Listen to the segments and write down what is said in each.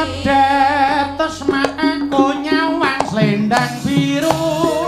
cedhek tesma aku nyawang selendang biru.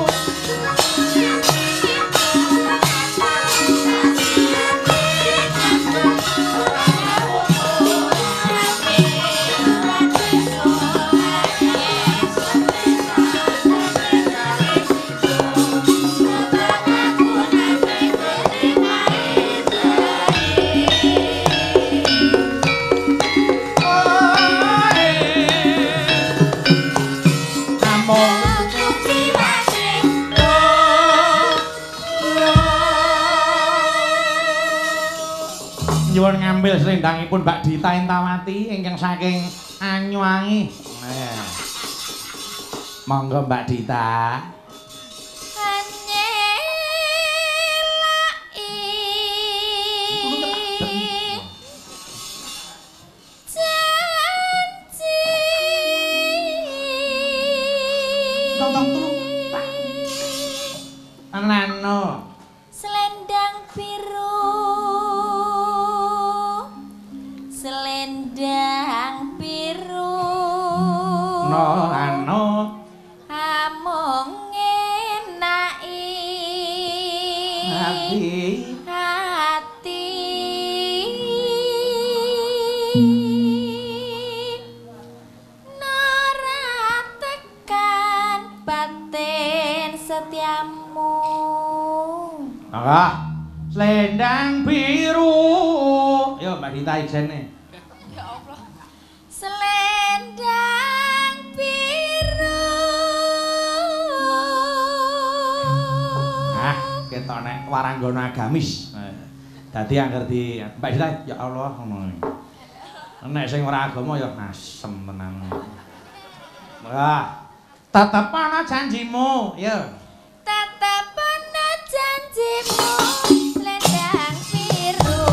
Nyuwun ngambil selendangipun Mbak Dita Intawati ingkang saking Anyuwangi. Monggo Mbak Dita. Nano selendang biru, selendang biru. No anu amung ngenaki hati nara tekan batin setiamu. Selendang biru. Yo Mbak Dita ijene. Ya Allah. Selendang biru. Ketok nek waranggana agamis. Dadi angger di Mbak Dita ya Allah ngono. Nek sing ora agama ya asem tenan. Tetep ana janjimu, ya. Tetep ana janjimu, selendang biru.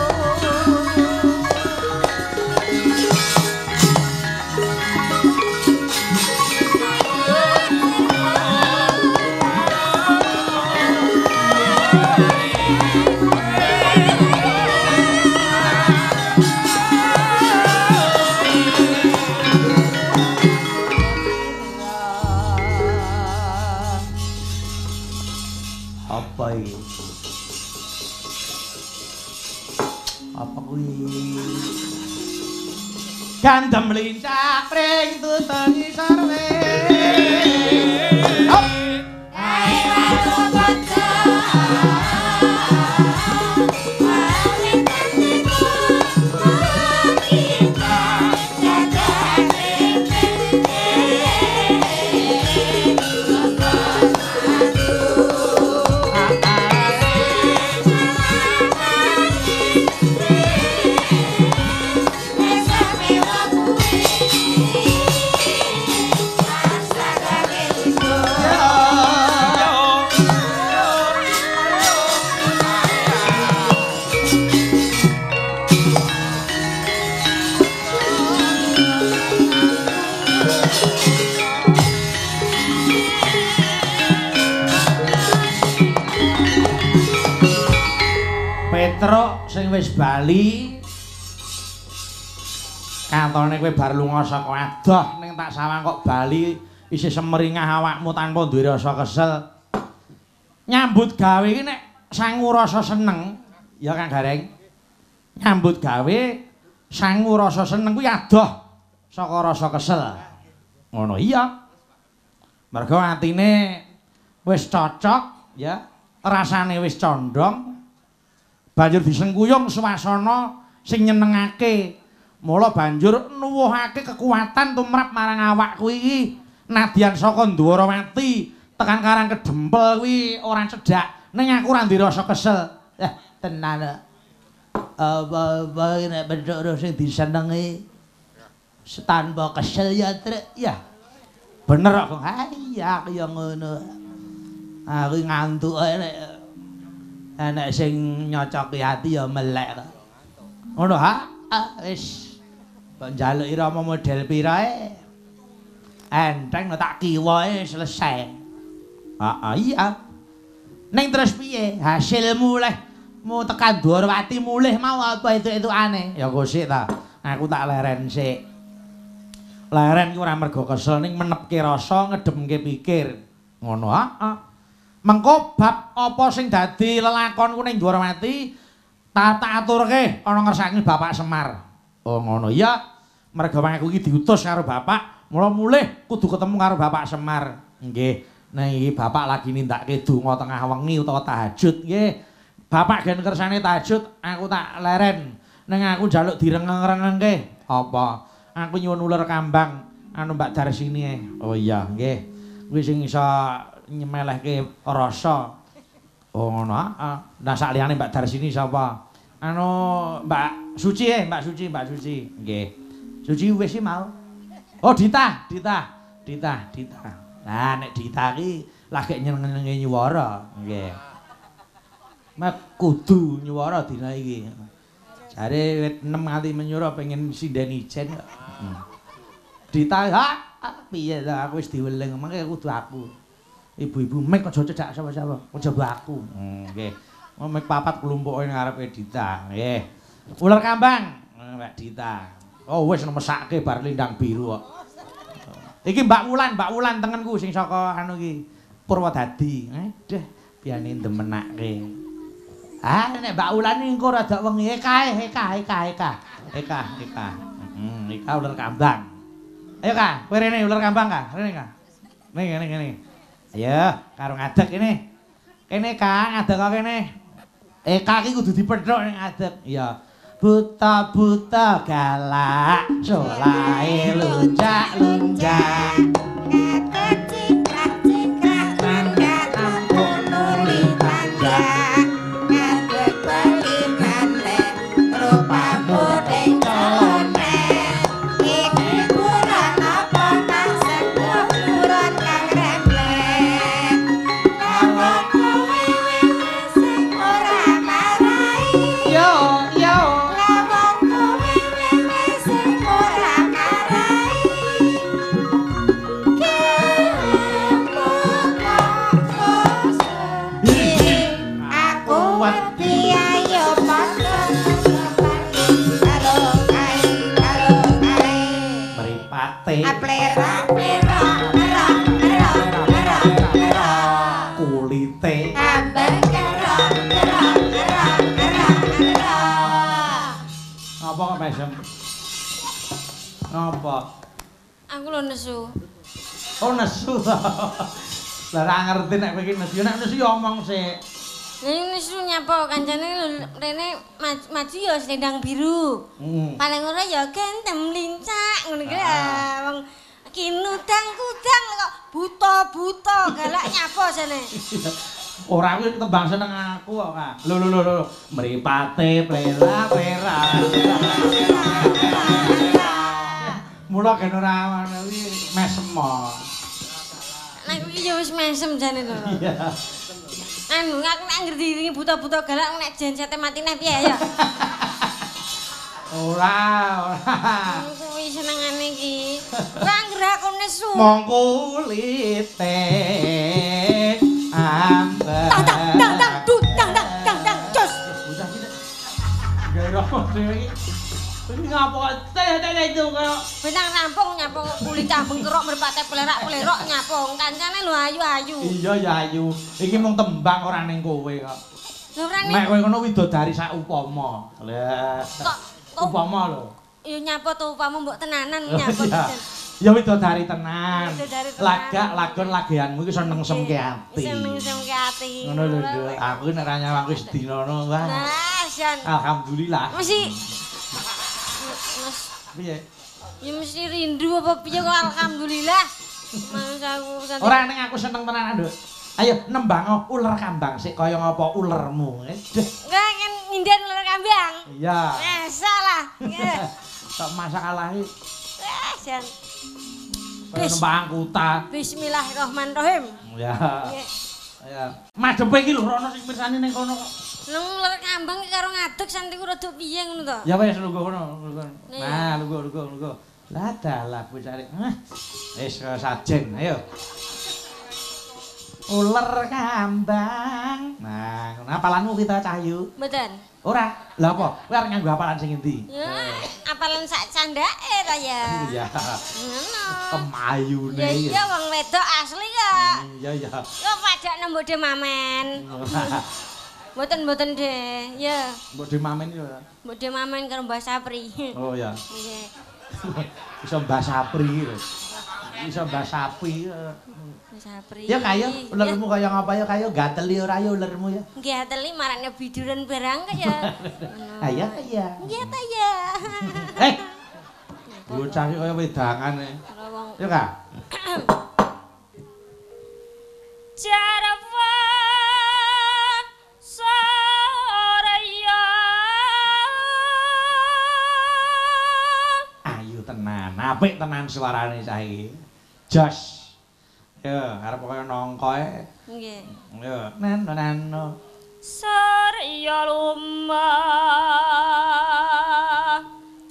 Apa iki? Apa kuwi? Gandem lincah pring tutengi sarwe. Hai walu bocah. Petruk sing wis bali katone kowe bar lunga saka adoh ning tak sawang kok bali isih semeringah awakmu tanpa duwe rasa kesel. Nyambut gawe iki nek sangu rasa seneng ya Kang Gareng. Nyambut gawe sangu rasa seneng kuwi adoh saka rasa kesel. Ngono iya. Mergo atine wis cocok ya, rasane wis condong. Banjur disengkuyung swasana sing nyenengake. Mula banjur nuwuhake kekuatan tumrap marang awakku iki. Nadyan saka Ndwarawati tekan Karang Kedempel kuwi ora cedhak ning aku ora ndek rasa kesel. Tenan. Apa nek bedhok sing disenengi tanpa kesel ya Trik ya. Bener kok. Iya aku ya ngono. Aku ngantuk nek enek sing nyocoki ati ya melek kok. Ngono ha? Wis. Kok njaluki Rama model pirae? Enteng tak kiwae selesai. Iya. Ning terus piye? Hasil mulih mau tekan Ndwarawati mulih mau apa itu aneh? Ya kok sik ta. Aku tak leren sik. Leren ki ora mergo kesel ning menepke rasa ngedemke pikir. Ngono heeh. Mengko bab apa sing dadi lelakonku ning Dwarawati tak aturke ana ngersakne Bapak Semar. Oh ngono ya. Merga aku iki diutus karo bapak, mula mulih kudu ketemu karo Bapak Semar. Nggih. Nah iki bapak lagi nindakake donga tengah wengi utawa tahajud nggih. Bapak gen kersane tahajud, aku tak leren. Neng aku njaluk direngeng-rengengke. Apa? Aku nyuwun uler kambang anu Mbak Darsini. Oh iya, nggih. Kuwi sing iso nyemelehke rasa. Oh ngono. Nah sakliyane Mbak Darsini sapa? Anu Mbak Suci Mbak Suci. Nggih. Suci wis mau. Oh Dita. Nah nek Dita ki lagi nyeneng-nyenenge nyuwara. Nggih. Mek kudu nyuwara dina iki. Jare wit 6 nganti menyura pengen sinden ijen kok. Dita piye ta aku wis diweling mengke kudu aku. Ibu-ibu mek aja cedak sapa-sapa, aja aku. Nggih. Mek papat kelumpuke ngarepe Dita. Nggih. Ular kambang, Mbak Dita. Oh wis nemesake bar lindang biru kok. Iki Mbak Wulan tengenku sing saka anu iki Purwodadi. Deh, biyane demenake. Nek Mbak Wulan iki engko rada wengi Eka. Eka ular kambang. Ayo Kak, kowe rene ular kambang Kak. Rene Kak. Ning. Ayo, karo ngadeg ini. Kene Kak, ngadeg kok kene. Eka iki kudu dipethuk ning ngadeg. Iya. Buta-buta galak, solae lunjak-lunjak. Ngadeg cingkrak-cingkrak, mangkat ampun nuli tanjak. Ngadeg bali maneh, rupamu ning colonel. Iki buron apa kang sepuh, buron kang remblek. Lawan kowe sing ora marai. Yo. Lawan kowe sing ora marai. Aku wedi ayo padha karo kae Mripate. aplera Kulite. ambek kerok Apa kok mesem? Ngapa? aku lho nesu Oh nesu. Lah ra ngerti nek kowe iki nesu. Nek nesu ya omong sik. Ini nesu nyapa kancane rene maju ya selendang biru. Paling ora ya gentem lincak ngono ki wong kinudang kudang kok buta-buta galak nyapa jane. Ora kuwi tembang seneng aku kok, Kak. Lho. Mripate plera. Mula gen ora ngono kuwi mesem. Nek iki ya wis mesem jane lho. Iya. Anu aku nek ngerti iki buta-buta galak nek jensete mati neh piye ya. Ora. Kuwi senengane iki. Ora ngira aku nesu. Mong kulite ambek. Dang cus. Bocah iki. Gairah dhewe iki. Iki ngapa teh itu kaya Benang rampung nyapung kulit cambeng kerok merpate pelerak nyapung kancane lho ayu-ayu. Iya ya ayu. Iki mung tembang ora ning kowe kok. Lho ora Nek kowe ngono widodari sak upama. Lah. kok Upama lho. ya nyapa to upamu mbok tenanan nyapa Iya. Ya widodari tenan. Widodari tenan. Lagon lageanmu iki seneng semke ati. Seneng-senengke ati. Ngono lho, Nduk. Aku nek ra nyawang wis dina ngono wah. Nah, Jan. Alhamdulillah. Mesti Mas, Piye? ya mesti rindu apa piye kok alhamdulillah. Mas aku santai. Ora ning aku seneng tenan, Nduk. Ayo nembang ular kambang sik kaya ngapa ulermu. Enggak kan nyinden ular kambang. Iya. Salah. Tok masalah iki Jan. kaya nembang kuta. Bismillahirrahmanirrahim. Ya. Nggih. Ya. Madepe iki lho ana sing mirsani ning kono kok. Nang ular kambang iki karo ngadeg santiku rada piye ngono to? Ya wis lungguh kono. Nih. Nah, lungguh. Lah dalah bocah. Wis sajen, ayo. Uler kambang. Nah, apalanmu kita Cahyu? Mboten. Ora. Lah apa? Kowe arep nganggo apalan sing endi? Ya, apalan sak candake ta ya. Iya. Ngono. Kemayune. Ya iya wong wedok asli kok. Iya ya. Yo padakne mbok mamen. Mboten deh. Ya. Mbok mamen yo. Mbok mamen karo Mbah Sapri. Oh ya. Nggih. Iso Mbah Sapri. Iso Mbah Sapi. Mbah Sapri. Ya kayo ulermu kaya ngapa ya kayo gateli ora ya ulermu ya. Nggih ateli marakne biduran barang kok ya. Iya iya. Nggih ta ya. Bocah iki kaya wedangan e. Ora wong. Ya Kak. Jarwa Soraya Ayu tenan, apik tenan suarane cah iki. Jos. Ya, arep kaya nongkoe. nggih. Ya, nano. Soraya lumah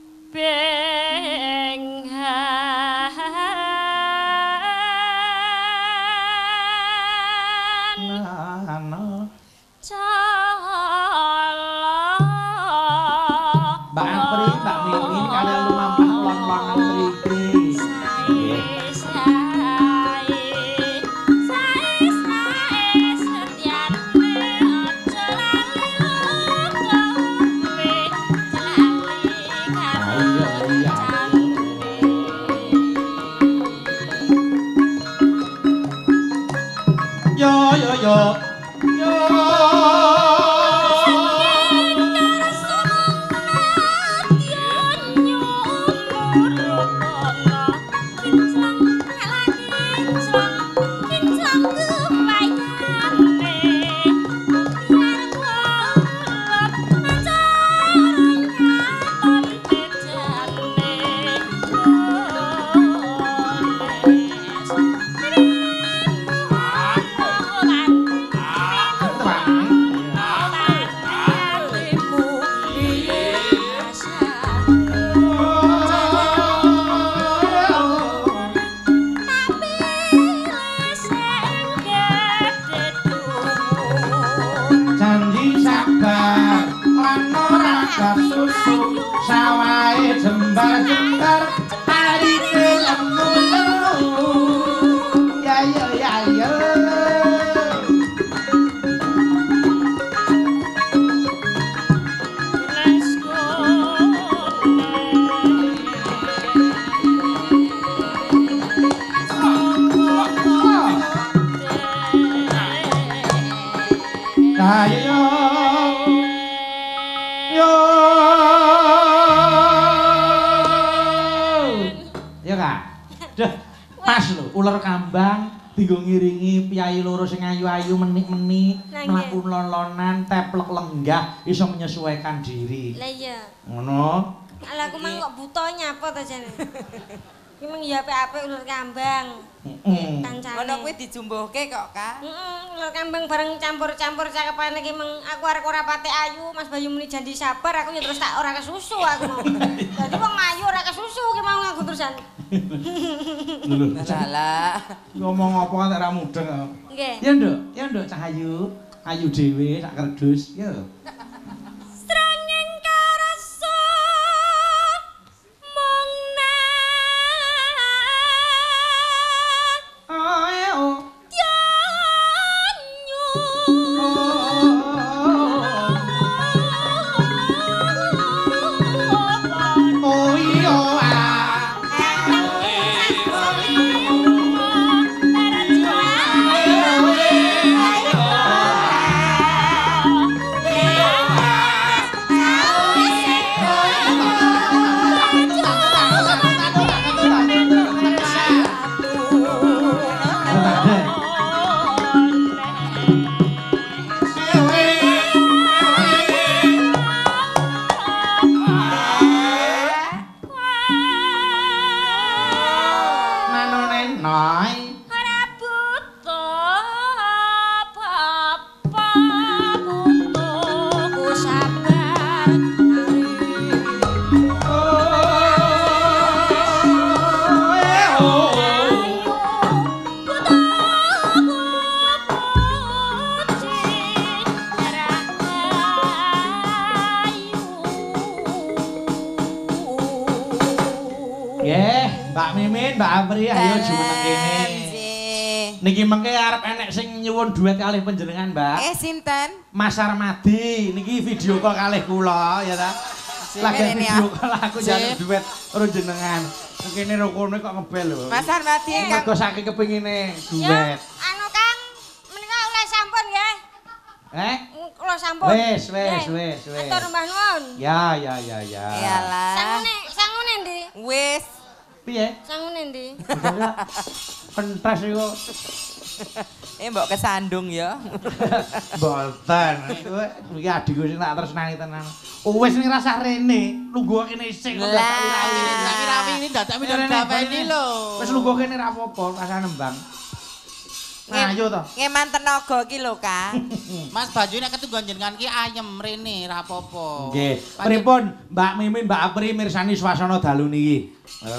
Nano. Cala Mbak Apri, Mbak Mimi kalian lumampah lon-lonan mriki. Yo. Janji sabar lan ora susu sawahe jembar-jembar arine lemu ya. Ayo ya Kak. Duh, pas lho uler kambang dienggo ngiringi piyai loro sing ayu-ayu menik-menik mlaku lon-lonan teplek lenggah iso menyesuaikan diri. Lah iya. Ngono. Lah aku mang kok buta nyapa ta jane. Iki mung ya apik-apik ular kambang. Kancane. Ngono kuwi dijumbuhke kok, Kak. Ular kambang bareng campur-campur cakepane iki mung aku arek ora pati ayu, Mas Bayu muni janji sabar, aku ya terus tak ora kesusu aku mau. Dadi wong ayu ora kesusu ki mau aku terusan. Lah. Ngomong apa kan ora mudeng. Nggih. Ya nduk Cahayu, ayu dhewe sak kerdus, ya. Strenging karasa mung Oh, Mbak Apri ayo jumeneng kene. Nggih. Niki mengke arep enek sing nyuwun duet kalih panjenengan, Mbak. Sinten? Mas Armadi niki video call kalih kula ya ta. Lagi video call aku jaluk duet karo jenengan. Kene ro kono kok ngebel lho. Mas Armadi Kang. Mergo saking kepengine Ya, duet. anu Kang, menika oleh sampun nggih. Kula sampun. Wis. Atur mbah nuwun. Ya. Iyalah. Sangune ndi? Wis. Piye? Sangune ndi? Pentas iku. Mbok kesandung ya. Mboten. Iki adikku sing tak tresnani tenan. Wis ning rasah rene, lungguh kene sing kok rawi ini dadak ini lho. Wis lungguh kene ra apa-apa, rasane nembang. Nah, ayo to. Ngeman tenaga ki lho, Kang. Mas Bayu nek ketunggon jenengan ki ayem rene ra apa-apa. Nggih. Pripun Mbak Mimin, Mbak Apri mirsani swasana dalu niki?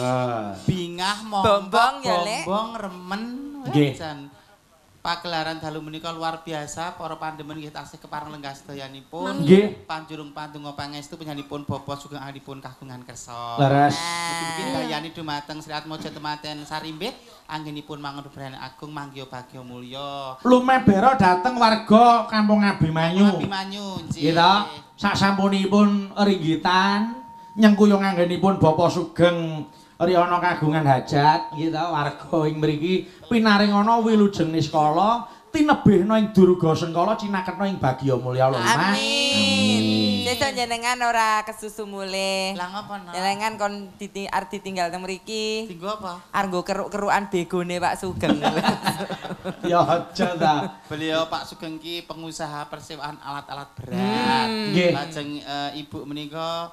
Bingah Bombong ya, Lek. bombong remen Nggih. jan. Pagelaran dalu menika luar biasa, para pandemen nggih taksih kepareng lenggah sedayanipun. Nggih. Panjurung pandonga pangestu panjenenganipun Bapa sugeng anggenipun kagungan kersa. Leres. Mugi-mugi dayani dumateng Sri Atmaja Tematen Sarimbit anggenipun mangun bebrayaan agung manggih bagya mulya. Lumebera dhateng warga Kampung Abimanyu. Abimanyu Nggih to. Sasampunipun ringgitan nyengkuyung anggenipun Bapa Sugeng Riyana kagungan hajat nggih to warga ing mriki pinaring ana wilujeng niskala tinebihna ing durga sengkala cinaketna ing bagya mulya lho Mas. Amin. Sesuk jenengan ora kesusu mulih. Lah ngapa no? Jenengan kon arep ditinggal teng mriki. Tinggo apa? Arep keruk-kerukan begone Pak Sugeng. Ya aja ta. Beliau Pak Sugeng ki pengusaha persewaan alat-alat berat. Nggih. Lajeng Ibu menika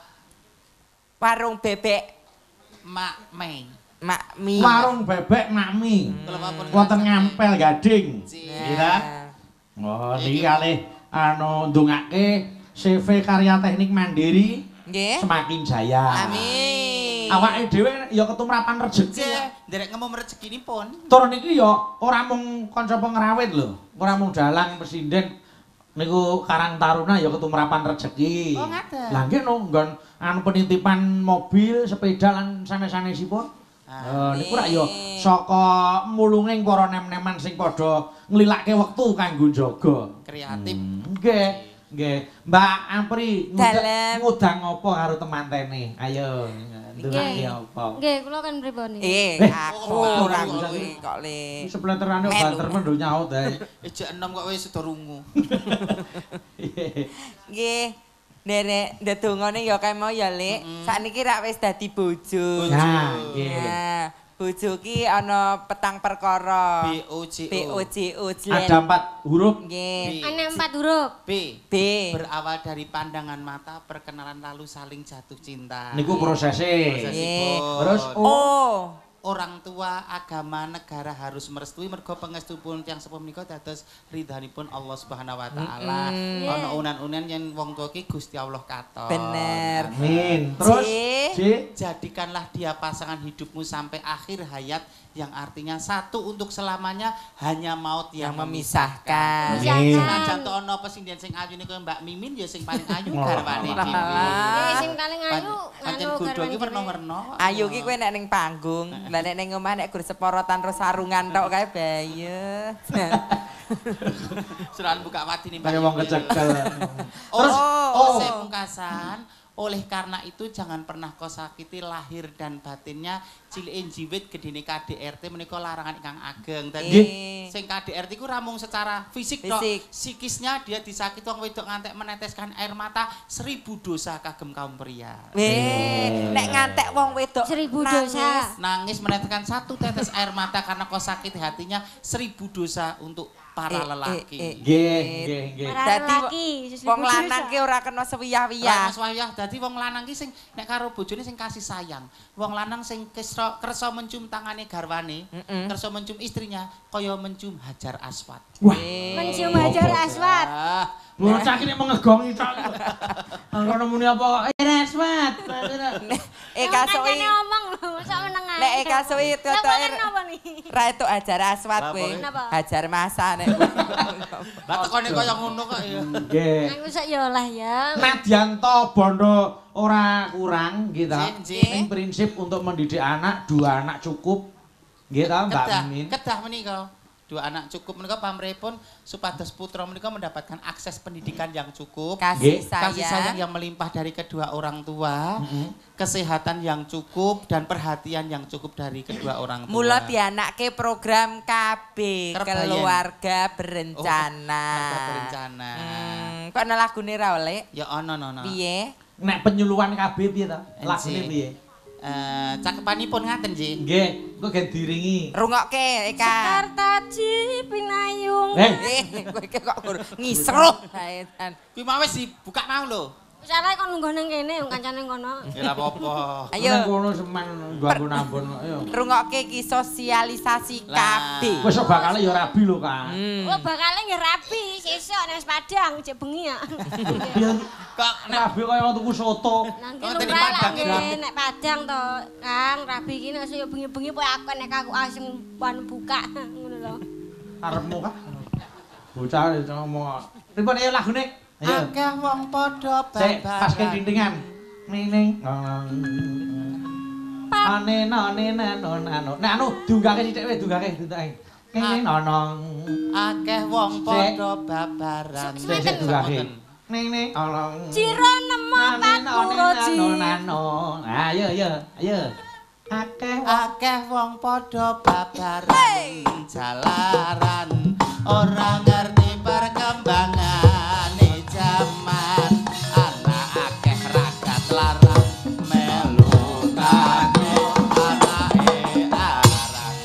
Warung bebek Mak Mei. Makmi. Warung bebek Makmi. Kalau apapun Wonten ngampel Gading. Nggih. Iya. Oh, niki kalih anu ndongake CV Karya Teknik Mandiri Nggih. semakin jaya. Amin. Awake dhewe ya ketumrapan rejeki. Nderek ngemu rezekinipun. Tur niki ya ora mung kanca pengrawit lho, ora mung dalang presiden niku Karang Taruna ya ketumrapan rejeki. Oh, ngaten. Lah nggih no nggon anu penitipan mobil, sepeda lan sanes-sanesipun. Niku rak ya saka mulunging para nem-neman sing padha nglilake wektu kanggo jaga. Kreatif. Nggih, nggih. Mbak Apri Dalem. ngudang apa karo temantene? Ayo, ndongake Nggih. apa? Nggih, kula kan pripun Aku oh, ora oh, kuwi kok le. Sepleterane banter men do nyaut ae. Ejek enom kok wis sedo rungu. Nggih. Derek ndedongane ya kae mau ya, Lek. Sakniki rak wis dadi bojo. Nah, nggih. Nah, bojo ki ana petang perkara. BOJO. Ada 4 huruf. Nggih. Ana 4 huruf. B. B. Berawal dari pandangan mata, perkenalan lalu saling jatuh cinta. Niku prosese. Nggih. Terus Oh. Orang tua, agama, negara harus merestui mergo pengestupun tiyang sepuh menika dados ridhanipun Allah Subhanahu wa taala. Ana unan-unan yen wong tuwa ki Gusti Allah katon. Bener. Amin. Terus C. Jadikanlah dia pasangan hidupmu sampai akhir hayat yang artinya satu untuk selamanya, hanya maut yang memisahkan. Amin. Senajan to ana pesindhen sing ayu niku Mbak Mimin ya sing paling ayu garwane dhewe. Nggih, sing paling ayu Pancen kudu iki werna-werna. Ayu ki kowe nek ning panggung, lah nek ning omah nek gur seporotan terus sarungan tok kae baye. Serahan buka wati nih Mbak. Kayak wong kecekel. Terus Oh. saya pungkasan, oleh karena itu jangan pernah kau sakiti lahir dan batinnya ciliin jiwit gedene KDRT menika larangan ingkang ageng. Dadi sing KDRT iku ramung secara fisik tok, psikisnya dia disakiti wong wedok ngantek meneteskan air mata 1000 dosa kagem kaum pria. Nek ngantek wong wedok 1000 dosa. Nangis meneteskan 1 tetes air mata karena kau sakiti hatinya 1000 dosa untuk para lelaki. Nggih. Para Dadi lelaki, wong lanang ki ora kena sewiyah-wiyah. Mas wayah dadi wong lanang ki sing nek karo bojone sing kasih sayang. Wong lanang sing kersa mencium tangane garwane, kersa mencium istrinya kaya mencium Hajar Aswad. Wah, Mencium Hajar Aswad. bocah iki nek mengegongi tok. Ana muni apa? Aswad. Kasoki Kancane ngomong lho, masa meneng ae. nek kasoki totoke Napa nih? ra etuk Hajar Aswad kowe. Kenapa? Hajar Masa nek. Lah tekone kaya ngono kok ya. Nggih. Aku sak ya lah ya. Nadyanto bondo ora kurang kita. Nggih. Ning prinsip untuk mendidik anak 2 anak cukup, Nggih ta Mbak Mimin. Kedah menika. Dua anak cukup menika pamrihipun supados putra menika mendapatkan akses pendidikan yang cukup, kasih kasih sayang sayang yang melimpah dari kedua orang tua, kesehatan yang cukup dan perhatian yang cukup dari kedua orang tua. Mula dianakke program KB Kerbayan. keluarga berencana. Keluarga berencana. Kok ana lagune ra oleh? Ya ono. Piye? Nek penyuluhan kabeh piye ta? Lagune piye? Cakepanipun ngaten nggih. Nggih, kok gen diringi. Rungokke Eka. Sekar taji pinayung. Kowe iki kok ngisruh ae tan. Kuwi mau wis dibuka mau lho. Wis arek kon nunggu nang kene wong kancane kono. Ya ora apa-apa. Ayo. Nang kono semen ngambon-ambon ayo. Rungokke iki sosialisasi Lah. KB. Wis sok bakale ya rabi lho, Kang. Oh bakale nggih rapi sesuk nang Padang jek bengi ya. Kok Rabi kaya wong tuku soto. Nang Oh, kene tadi ora Padang nggih nek Padang to, Kang. Rabi iki nek saya bengi-bengi pokoke aku nek aku asing pan buka ngono lho. Arepmu Kang. Bocah ngomong. Pripun ayo lagune? Ayo. akeh wong padha Sik, pas babaran. kendingan. Ning. Nano. Nek anu diunggahke sithik wae, diunggahke ditake. Ning nonong. Akeh wong padha babaran. Sik diunggahke. Ning nonong. Ciro nemo pakuroji. Nano. Ayo. Akeh wong padha babaran jalaran ora ngerti perkembangane jaman anak akeh ragat larang melu karo anake arang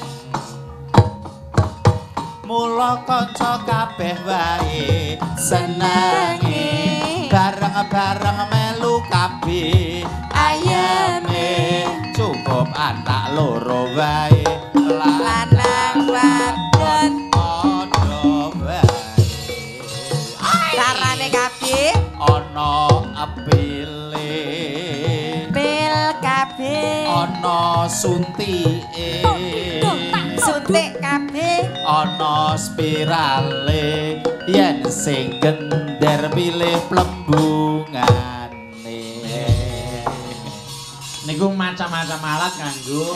mula kanca kabeh wae senenge bareng-bareng melu kabeh ayame cukup anak loro wae Lanang wadon. padha wae Carane KB ana apile pil KB. ana suntike Suntik KB. ana spirale yen sing gender pilih plembungane Niku macam-macam alat kanggo.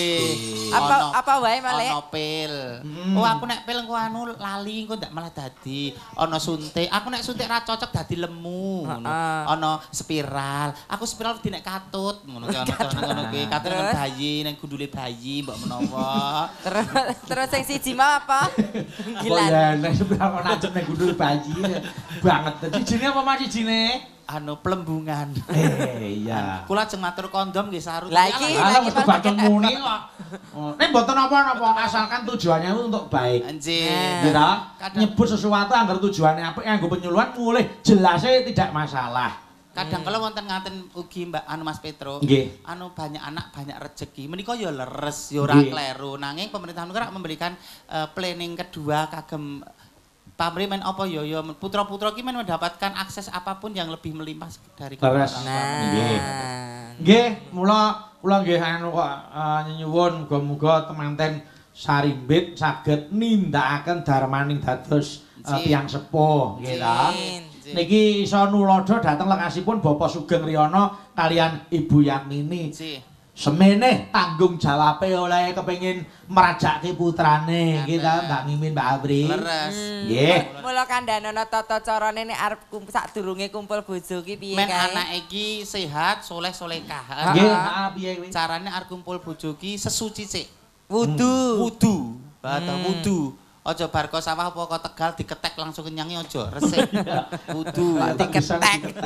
Apa wae Malek? Ana pil. Oh aku nek pil engko anu lali engko ndak malah dadi. Ana suntik. Aku nek suntik ra cocok dadi lemu ngono. Ana spiral. Aku spiral di nek katut ngono ki ana ngono kuwi. Katut nang bayi ning gundule bayi mbok menawa. Terus sing siji mau apa? Gila. Oh ya, nek spiral kok nancep ning gundul bayi banget. Cijine apa Mas cijine? Anu pelembungan. Iya. Kula ajeng matur kondom nggih sarut. Lah iki Lah mesti batul muni kok. Nek mboten napa-napa asalkan tujuannya untuk baik. Anjir. Nggih ta? Nyebut sesuatu agar tujuannya apik nganggo penyuluhan mulih jelasnya tidak masalah. Kadang kala wonten ngaten ugi Mbak anu Mas Petro. Nggih. Anu banyak anak banyak rezeki. Menika ya leres, ya ora Nggih. kleru. Nanging pemerintah negara memberikan planning kedua kagem pamrih men apa ya putra-putra ki men mendapatkan akses apapun yang lebih melimpah dari Leres. Nah. Nggih, mula kula nggih anu kok nyuwun muga-muga temanten sarimbit saged nindakaken darmaning dados tiyang sepuh nggih ta. Niki iso nulodo dhateng lekasipun Bapak Sugeng Riyono kalian Ibu Yamini. Semene tanggung jawabe oleh kepengin merajakke putrane nggih ta Mbak Mimin Mbak Abri. Leres. Nggih. Mula kandhanono tata carane nek arep sadurunge kumpul bojo ki piye Men kae? anak iki sehat, soleh-solehah. Nggih, piye kuwi? Carane arep kumpul bojo ki sesuci sik. Wudu. Wudu. Wudu. Aja bar kok sawah apa kok Tegal diketek langsung kenyange aja, resik. Wudu. Diketek.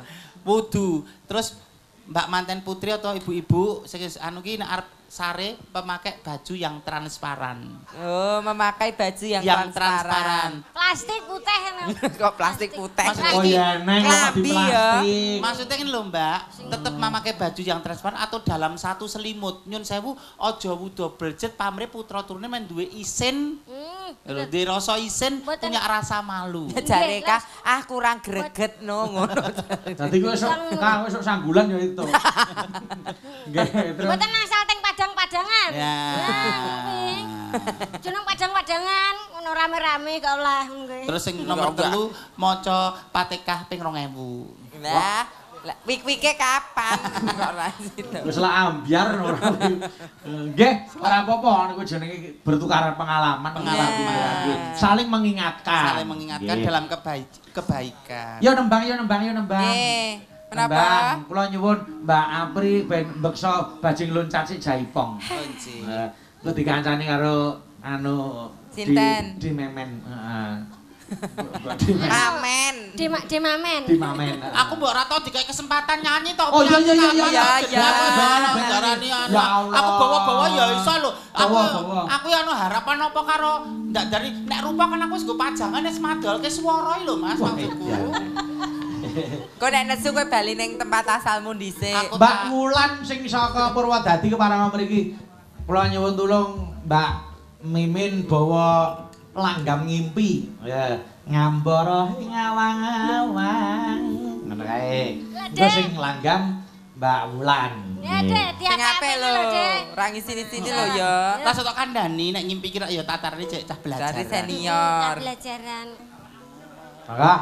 Wudu. Terus Mbak manten putri atau ibu-ibu sing anu ki nek arep sare pemakai baju yang transparan. Oh, memakai baju yang transparan. Plastik putih Kok plastik putih? Oh ya, neng Klambi di ya. plastik. Maksudnya kan lho Mbak, tetep memakai baju yang transparan atau dalam satu selimut. Nyun sewu aja double jet pamrih putra turune men duwe isin. Lho dirasa isin punya rasa malu. Jare kah, kurang greget no ngono. Dadi kowe esuk sanggulan ya itu. Nggih, terus. Mboten asal teng padang-padangan. Ya. Jeneng padang-padangan ngono rame-rame kok lah nggih. Terus sing nomor 3 maca Fatihah ping 2000. Nah, Lah wik-wike kapan kok ora sido. Wis lah ambyar ora. Nggih, ora apa-apa niku jenenge bertukar pengalaman. Saling mengingatkan. Saling mengingatkan dalam kebaikan. Yo nembang. Nggih. Menapa? Kula nyuwun Mbak Apri ben beksa bajing loncat sik jaipong. Oh nggih. Ku dikancani karo anu Sinten? di memen. Heeh. Amen. Di mamen. Di mamen. Aku mbok ora tau dikai kesempatan nyanyi tok. Oh iya. Ya. Darani anu. Ya Allah. Aku bawa-bawa ya iso lho. Bawa. Aku anu harapan apa karo ndak dari nek rupa kan aku wis go pajangan wis madolke swara lho Mas maksudku. Kok nek nesu kowe bali ning tempat asalmu dhisik. Mbak Wulan sing saka Purwodadi keparang mriki. Kula nyuwun tulung Mbak Mimin bawa langgam ngimpi. Ya, ngambara ngawang-awang. Ngono kae. Terus sing langgam Mbak Wulan. Ya, Dek, Sing apik lho. Ora ngisi-sini lho ya. Tas tok kandhani nek ngimpi kira ya tatarane cek cah belajar. Dari senior. Pelajaran. Maka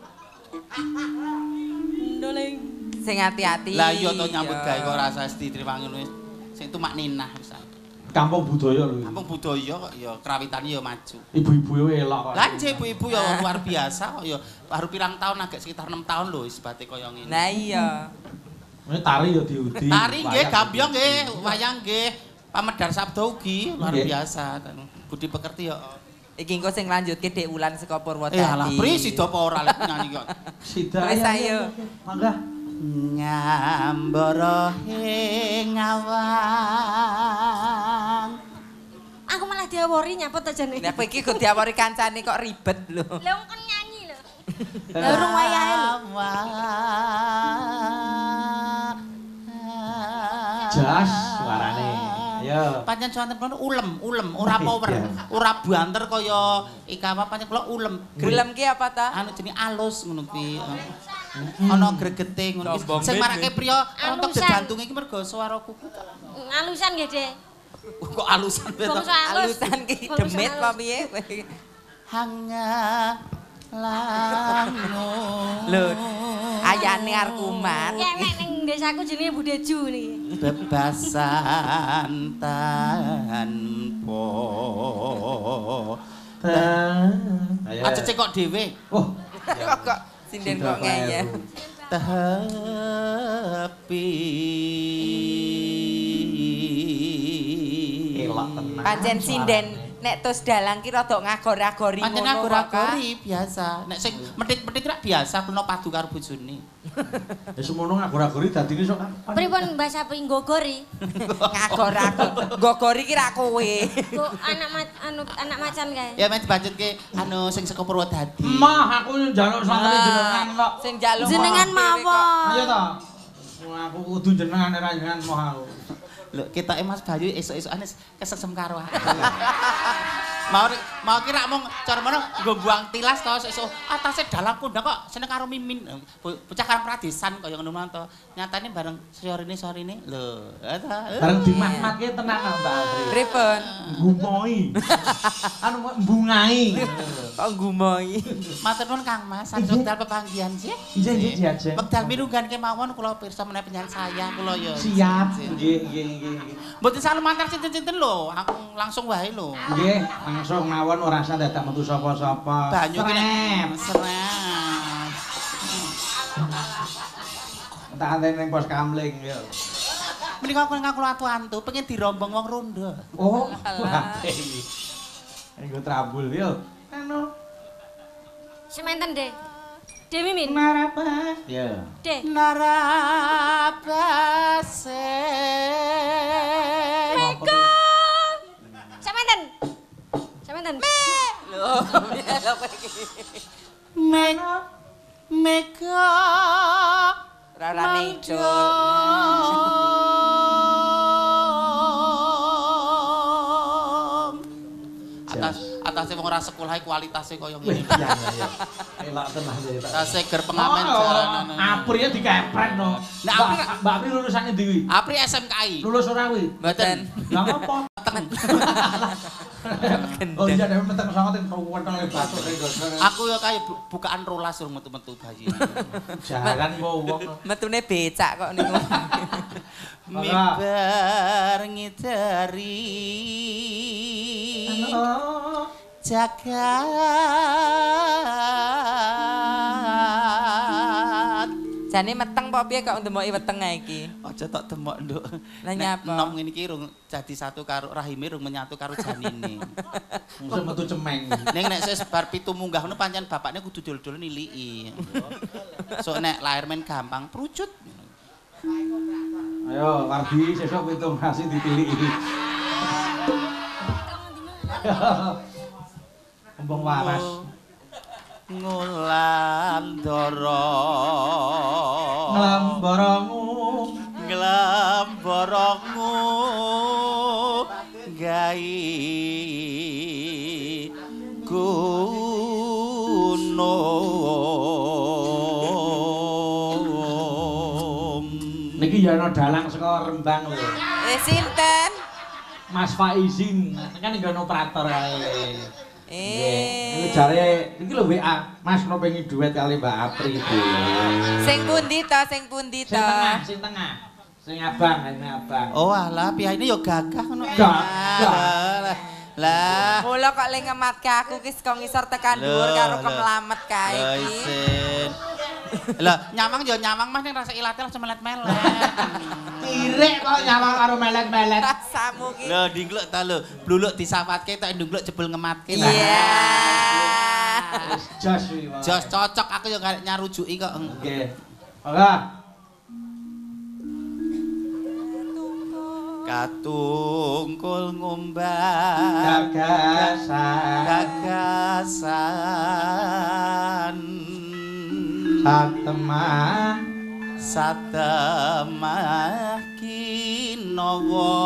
Ndoleng. Sing hati-hati. Lah iya to nyambut gawe kok rasa diterima ngono wis. Sing tumak ninah pisan. kampung budaya lho. Kampung budaya kok ya krawitane ya maju. Ibu-ibu yo elok kok. Lah nggih ibu-ibu ya luar biasa kok ya baru pirang tahun agak sekitar 6 tahun lho isbate kaya ngene. Nah iya. Ini tari ya diudi. Tari nggih, gambyong nggih, wayang nggih, pamedar sabda ugi luar biasa. Budi pekerti ya. Iki engko sing lanjutke Dek Wulan saka Purwodadi. Alah, Pri sida apa ora lek nyanyi kok. Sida. Wis ayo. Mangga. Ngambara ngawang. Aku malah diawori nyapa to jane. Nek kowe iki kok diawori kancane kok ribet lho. Lah wong kan nyanyi lho. Lah urung wayahe lho. Jas suarane. Ayo. Pancen swanten kula ulem, ora power, ora banter kaya ikawa pancen kula ulem. Gelem ki apa ta? Anu jenenge alus ngono kuwi. Ana gregete ngono kuwi. Sing marake priya rontok jantunge iki mergo swara kuku. Alusan nggih, Dek. Kok alusan beto. Bangsa alus. Alusan ki demit apa piye? Hanga langun. Lho, ayane Arkuman. Ya nek ning desaku jenenge Budeju niki. Bebasan tanpa. Ayo. Aja cek kok dhewe. Oh, Kok sinden kok ngeyel. Tapi elok tenan. Pancen sinden nek tos dalang ki rada ngagor-agori ngono. pancen ngagor-agori biasa. Nek sing metik-metik rak biasa kena padu karo bojone. Ya semono ngagor-agori dadine sok kapan. Pripun Mbak Sapri nggogori? Ngagor-agor. Gogori ki ra kowe. Kok anak macan kae. Ya men dibanjutke anu sing saka Purwodadi. Mah aku njaluk santri jenengan kok. Sing njaluk Jenengan mawon. Ayo to. Aku kudu jenengan ora jenengan moh aku. Lho, ketoke Mas Bayu esuk-esukane kesesem karo aku. Mau kira mung cara mono nggo buang tilas to esuk atase dalang kondang kok seneng karo Mimin. Bocah karo pradesan kaya ngono to. Nyatane bareng sorine lho. Bareng dimakmatke tenan Mbak Andri. Pripun? Ngumoi. Anu mbungai. Kok ngumoi. Matur nuwun Kang Mas, saking wekdal pepanggihan sih. Iya, Jeng. Wekdal mirunggan kemawon kula pirsa menawi penyanyi saya kula ya. Siap. Nggih. Mboten salah mantar sinten-sinten lho, aku langsung wae lho. Nggih, langsung mawon ora usah dadak metu sapa-sapa. Banyu ki Srep. Srep. Tak anteni ning pos kamling ya. Menika aku atu-antu pengen dirombong wong rondo. Oh, Alah. iki. Engko trabul yo. Anu Sementen, Dek. Dek Mimin. narapas. Ya. Dek. Narabase. Meko. Sementen. Lho, piye lho kowe iki? Mega Rarane idul. Atase wong ora sekolah kualitasé kaya ngene. Iya. Elak tenan ya. Atase ger pengamen jalanan. Apri ya dikepret no. Mbak Apri lulusan endi kuwi? Apri SMKI. Lulus ora kuwi? Mboten. Lah ngopo? Oh iya dhewe meteng sangat weteng batuk rek. Aku ya kaya bukaan rolas urung metu-metu bayi. Jalan wong. Metune becak kok niku. Mibar ngidari jagat. Jane meteng apa piye kok ndemoki weteng ae iki? Aja tok demok, Nduk. Lah nyapa? Nom ngene iki rung dadi satu karo rahime rung menyatu karo janine. Mesti metu cemeng. Ning nek wis bar 7 munggah ngono pancen bapakne kudu dol-dol niliki. Sok nek lahir men gampang prucut. Ayo, Wardi sesuk pitung nasi ditiliki. Kembang waras. Ngulandara. Nglamborongmu gai gunung. Niki ya ana dalang saka Rembang lho. Sinten? Mas Faizin, kan nggon operator kae. Ini jare iki lho WA, Mas kula pengen duet kali Mbak Apri iki. Sing pundi to? Sing pundi to? Sing tengah. Sing abang, ini abang. Oh alah, piyaine ya gagah ngono. Gagah. Lah. Mula kok le ngematke aku ki saka ngisor tekan dhuwur karo kemlamet kae iki. Lah, nyamang ya nyamang Mas ning rasa ilate langsung melet-melet. Tirek kok nyawang karo melet-melet. Rasamu ki. Lho, ndingluk ta lho. Bluluk disawatke tok ndungluk jebul ngematke. Iya. Jos iki. Jos cocok aku ya karek nyarujuki kok. Nggih. Ora. Katungkul ngumbang gagasan satemah kinawa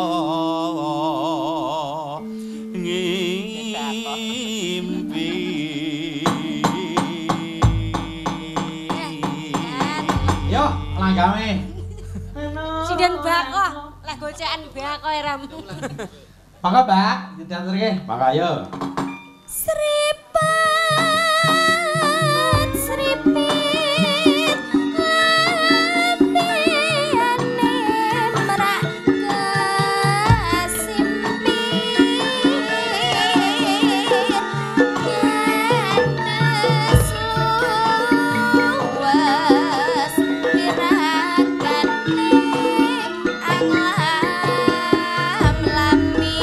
ngimpi. Yo, langgame. Sidan bako, lah gocekan bako ram. Mangga, Mbak, diteaterke. Mangga yo. Sripat, sripit, lampiane merak kesimpit. Gandes luwes pirakane anglam lami.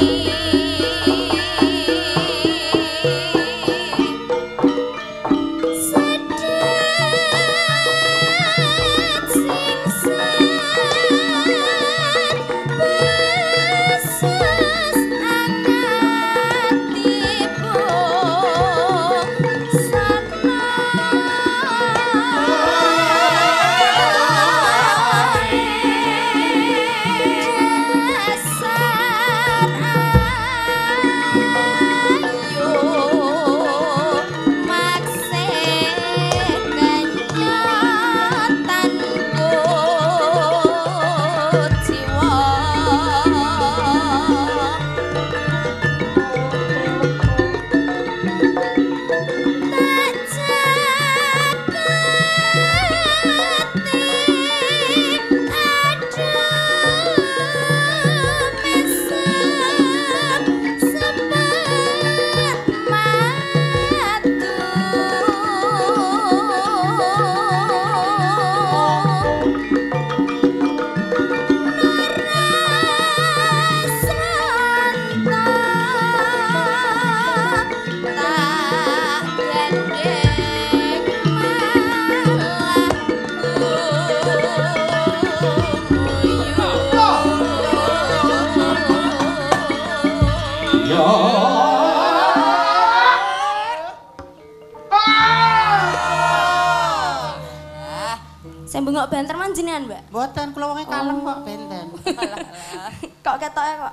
Saya bengok banter manjenengan, Mbak. Mboten kula wonge kalem kok benten. Kok ketoke kok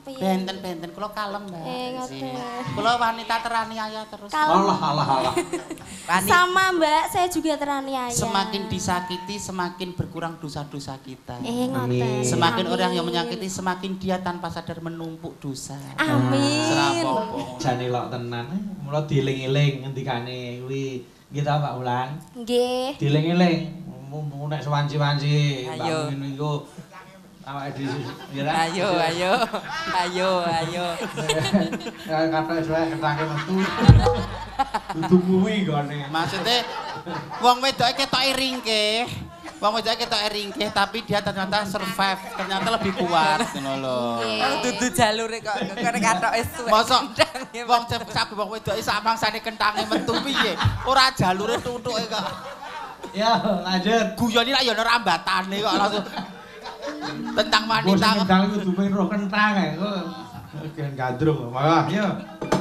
piye? Benten-benten kula kalem, Mbak. Ngoten. Kula wanita teraniaya terus. Alah. Sama Mbak, saya juga teraniaya. Semakin disakiti, semakin berkurang dosa-dosa kita. Ngoten. Semakin Amin. orang yang menyakiti, semakin dia tanpa sadar menumpuk dosa. Amin. Serapopo. Jane lok tenan. Mula dieling-eling ngendikane kuwi nggih ta Pak Wulan. Nggih. Dieling-eling. Mumpung nek sewanci-wanci Ayo. Mbak Min niku awake dhewe ya ra. Ayo. Kata suwe ketake metu. Dudu kuwi gone. Maksudnya wong wedoke ketoke ringkih. Wong wedoke ketoke ringkih tapi dia ternyata survive, ternyata lebih kuat ngono lho. Dudu jalure kok katoke suwe. Mosok wong sabu wong wedoke sak mangsane kentange metu piye? Ora jalure tutuke kok. Ya, lanjut. Guyone lak ya ana rambatane kok langsung. Tentang Bos wanita. kendang kudu main roh kentang ae. Gen gandrung. Malah ya.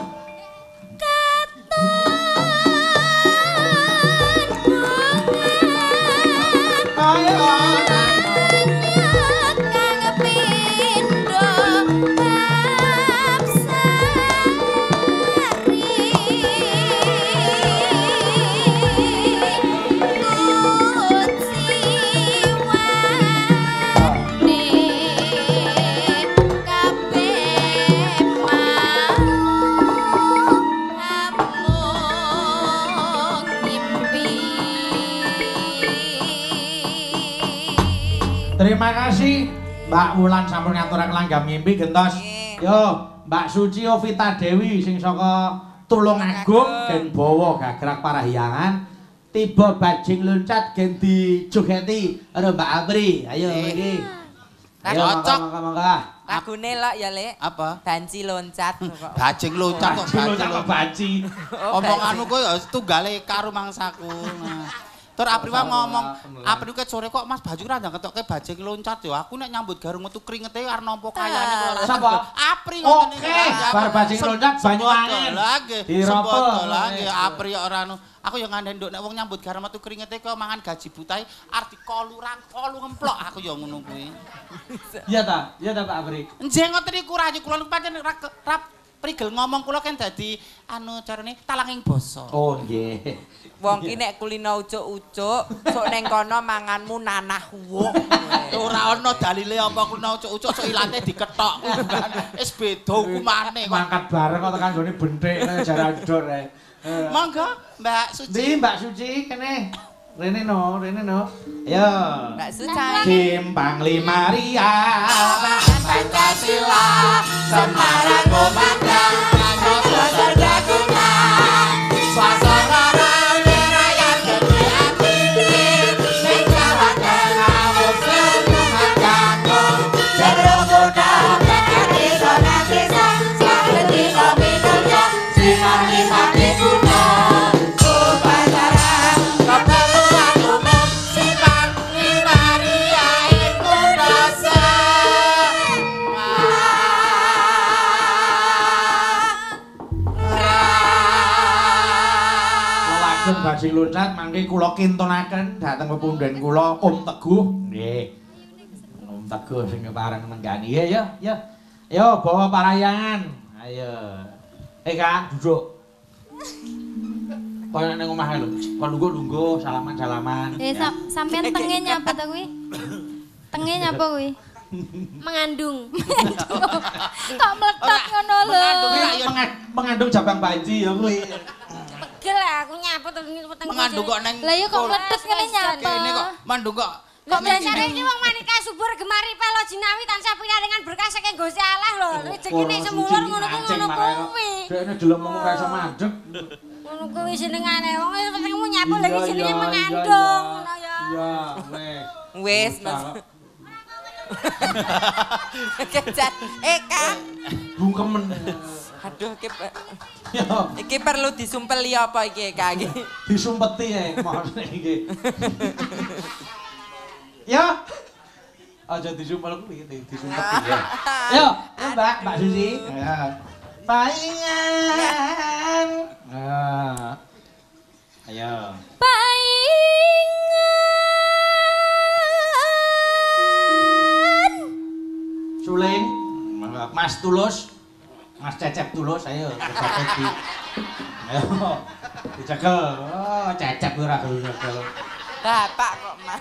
Terima kasih Mbak Wulan sampun ngaturaken langgam ngimpi gentos. Yo, Mbak Suci Ovita Dewi sing saka Tulungagung gen bawa gagrak parahyangan. Tiba bajing loncat gen dijogeti karo Mbak Apri. Ayo iki. Ayo Cocok. monggo. Lagune lho ya, Lek. Apa? Banci loncat kok. Bajing loncat kok bajing loncat. Baci. Omonganmu kowe ya tunggale karo mangsaku. Nah. Tur Apri wae ngomong, Apri ket sore kok Mas Baju ra ndang ketoke bajing loncat yo. Aku nek nyambut garu metu kringete arep nampa kayane kok ora. Sapa? Apri ngoten Oke, bar bajing loncat banyu angin. Lah nggih. Diropo. Lah nggih Apri kok ora anu. Aku yo ngandhen nduk nek wong nyambut garu metu kringete kok mangan gaji butai arti kolu ngemplok aku yo ngono kuwi. Iya ta Pak Apri. Nggih ngoten niku rayu kula niku pancen rap prigel ngomong kula kan dadi anu carane talanging basa. Oh nggih. Wong ki nek kulino ucuk-ucuk, sok ning kono manganmu nanah wuh. Ora ana dalile apa kulino ucuk-ucuk sok ilate diketok. Wis beda hukumane kok. Mangkat bareng kok tekan gone bentik jaran dor ae. Monggo Mbak Suci. Ndi Mbak Suci kene. Rene no. Ayo. Mbak Suci. Simpang 5 Ria. Pancasila Semarang Komandan Nopo Serdaguna Swasana Rawi Rakyat Gede Atini Ning Jawa Tengah Musuh Tuhan Jangkung Jeruk Kuda Tekati Sonatisa Saketi Kopi Kerja Sinar Lipati Kuda Upacara Keperluan Umum Simpang 5 Ria Iku dosa Lajeng bajing loncat mangke kula kintunaken dhateng pepundhen kula Om Teguh. Nggih. Om Teguh sing pareng nenggani. Ya. Yo bawa parahyangan. Ayo. Kak, duduk. Kaya ning omah lho. Kon lungguh salaman-salaman. Sampean tenge nyapa ta kuwi? Tenge nyapa kuwi? Mengandung. Kok meletot ngono lho. Mengandung jabang banji ya kuwi. Pegel aku nyapa terus weteng. mengandung kok neng Lah ya kok meletus ngene nyapa. kene kok mandung kok Kok biasane iki wong manika subur gemari pelo jinawi tansah pinaringan berkah saking Gusti Allah lho. Rezekine semulur ngono kuwi. Dekne delok mung ora iso mandeg. Ngono kuwi senengane wong wetengmu nyapa lha iki jenenge mengandung ngono ya. Iya, Wis, Mas. Kecat. Kang. Bungkemen. Aduh, Yo, iki perlu disumpeli apa iki, Kang? disumpeti ae maksudnya iki. Ya. Aja disumpel kuwi, disumpeti ya. Yo, Mbak Susi. Ya. Paingan. Nah. Ayo. Paingan. Suling. Mas Tulus. Mas Cecep Tulus, ayo Cecep di. Ayo. Dicekel. Oh, Cecep ora gelem nyekel. Bapak kok, Mas.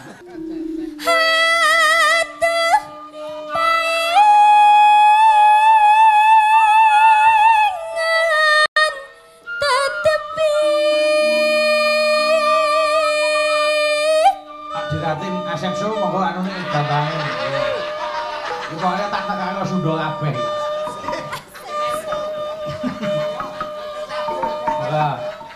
Diratin Asep Show monggo anune gampange. Iki pokoke tak tekake Sunda kabeh. Ora.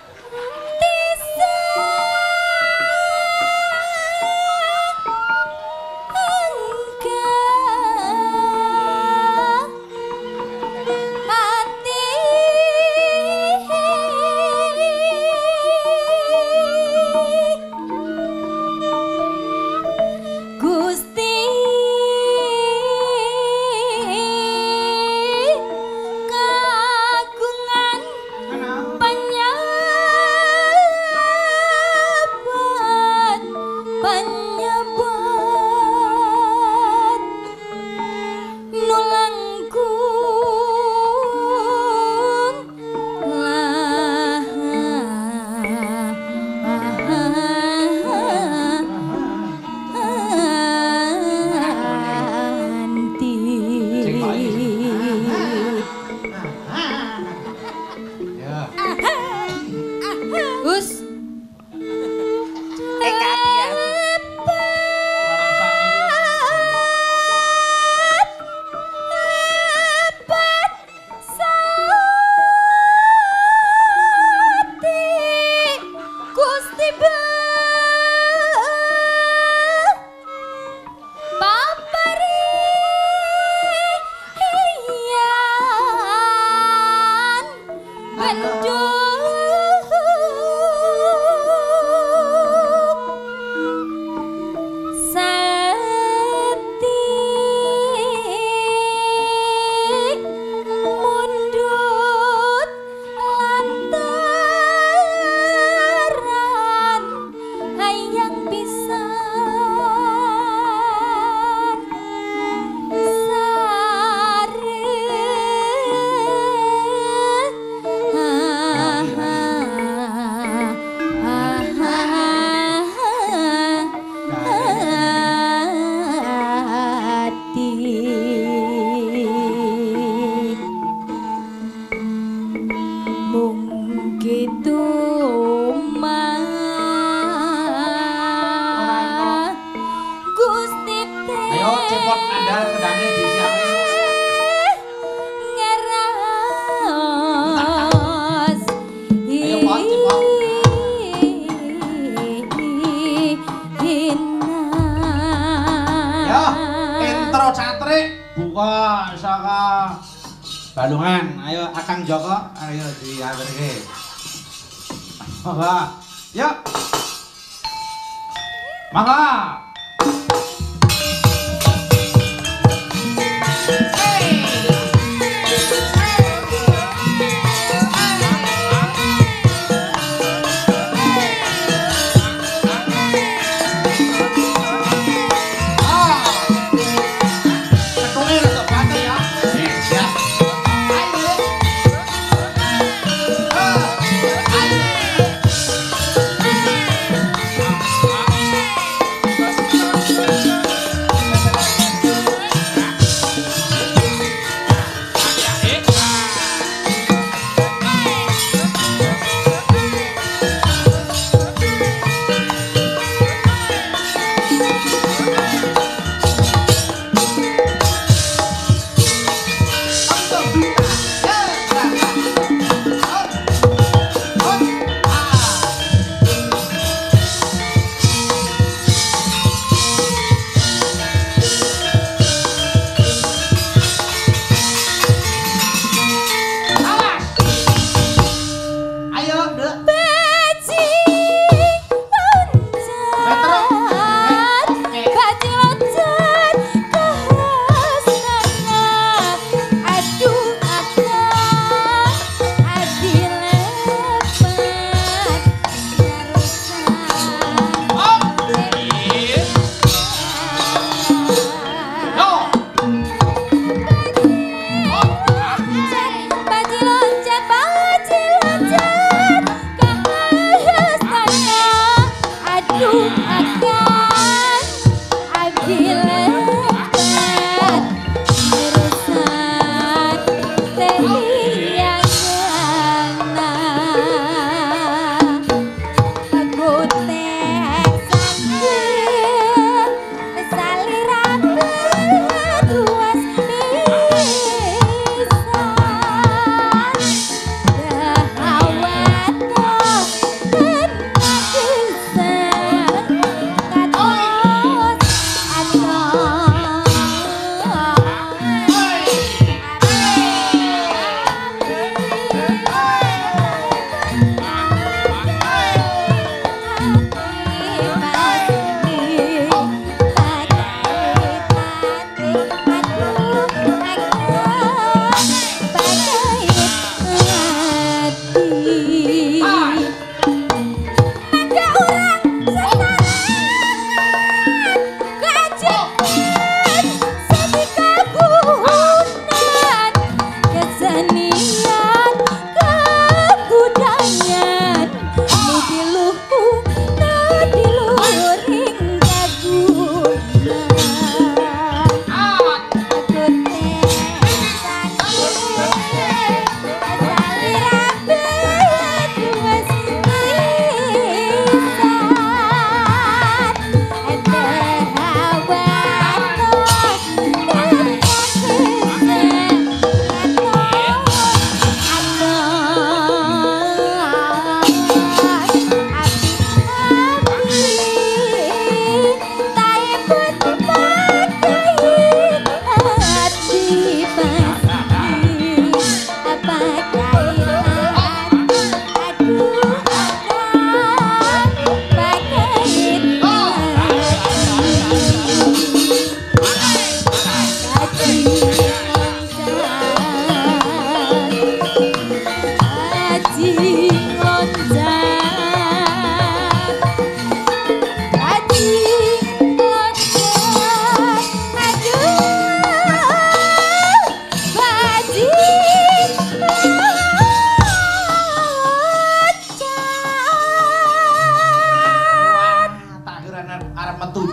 Balungan, ayo Akang Joko, ayo diaturke. Monggo. Yuk. Monggo.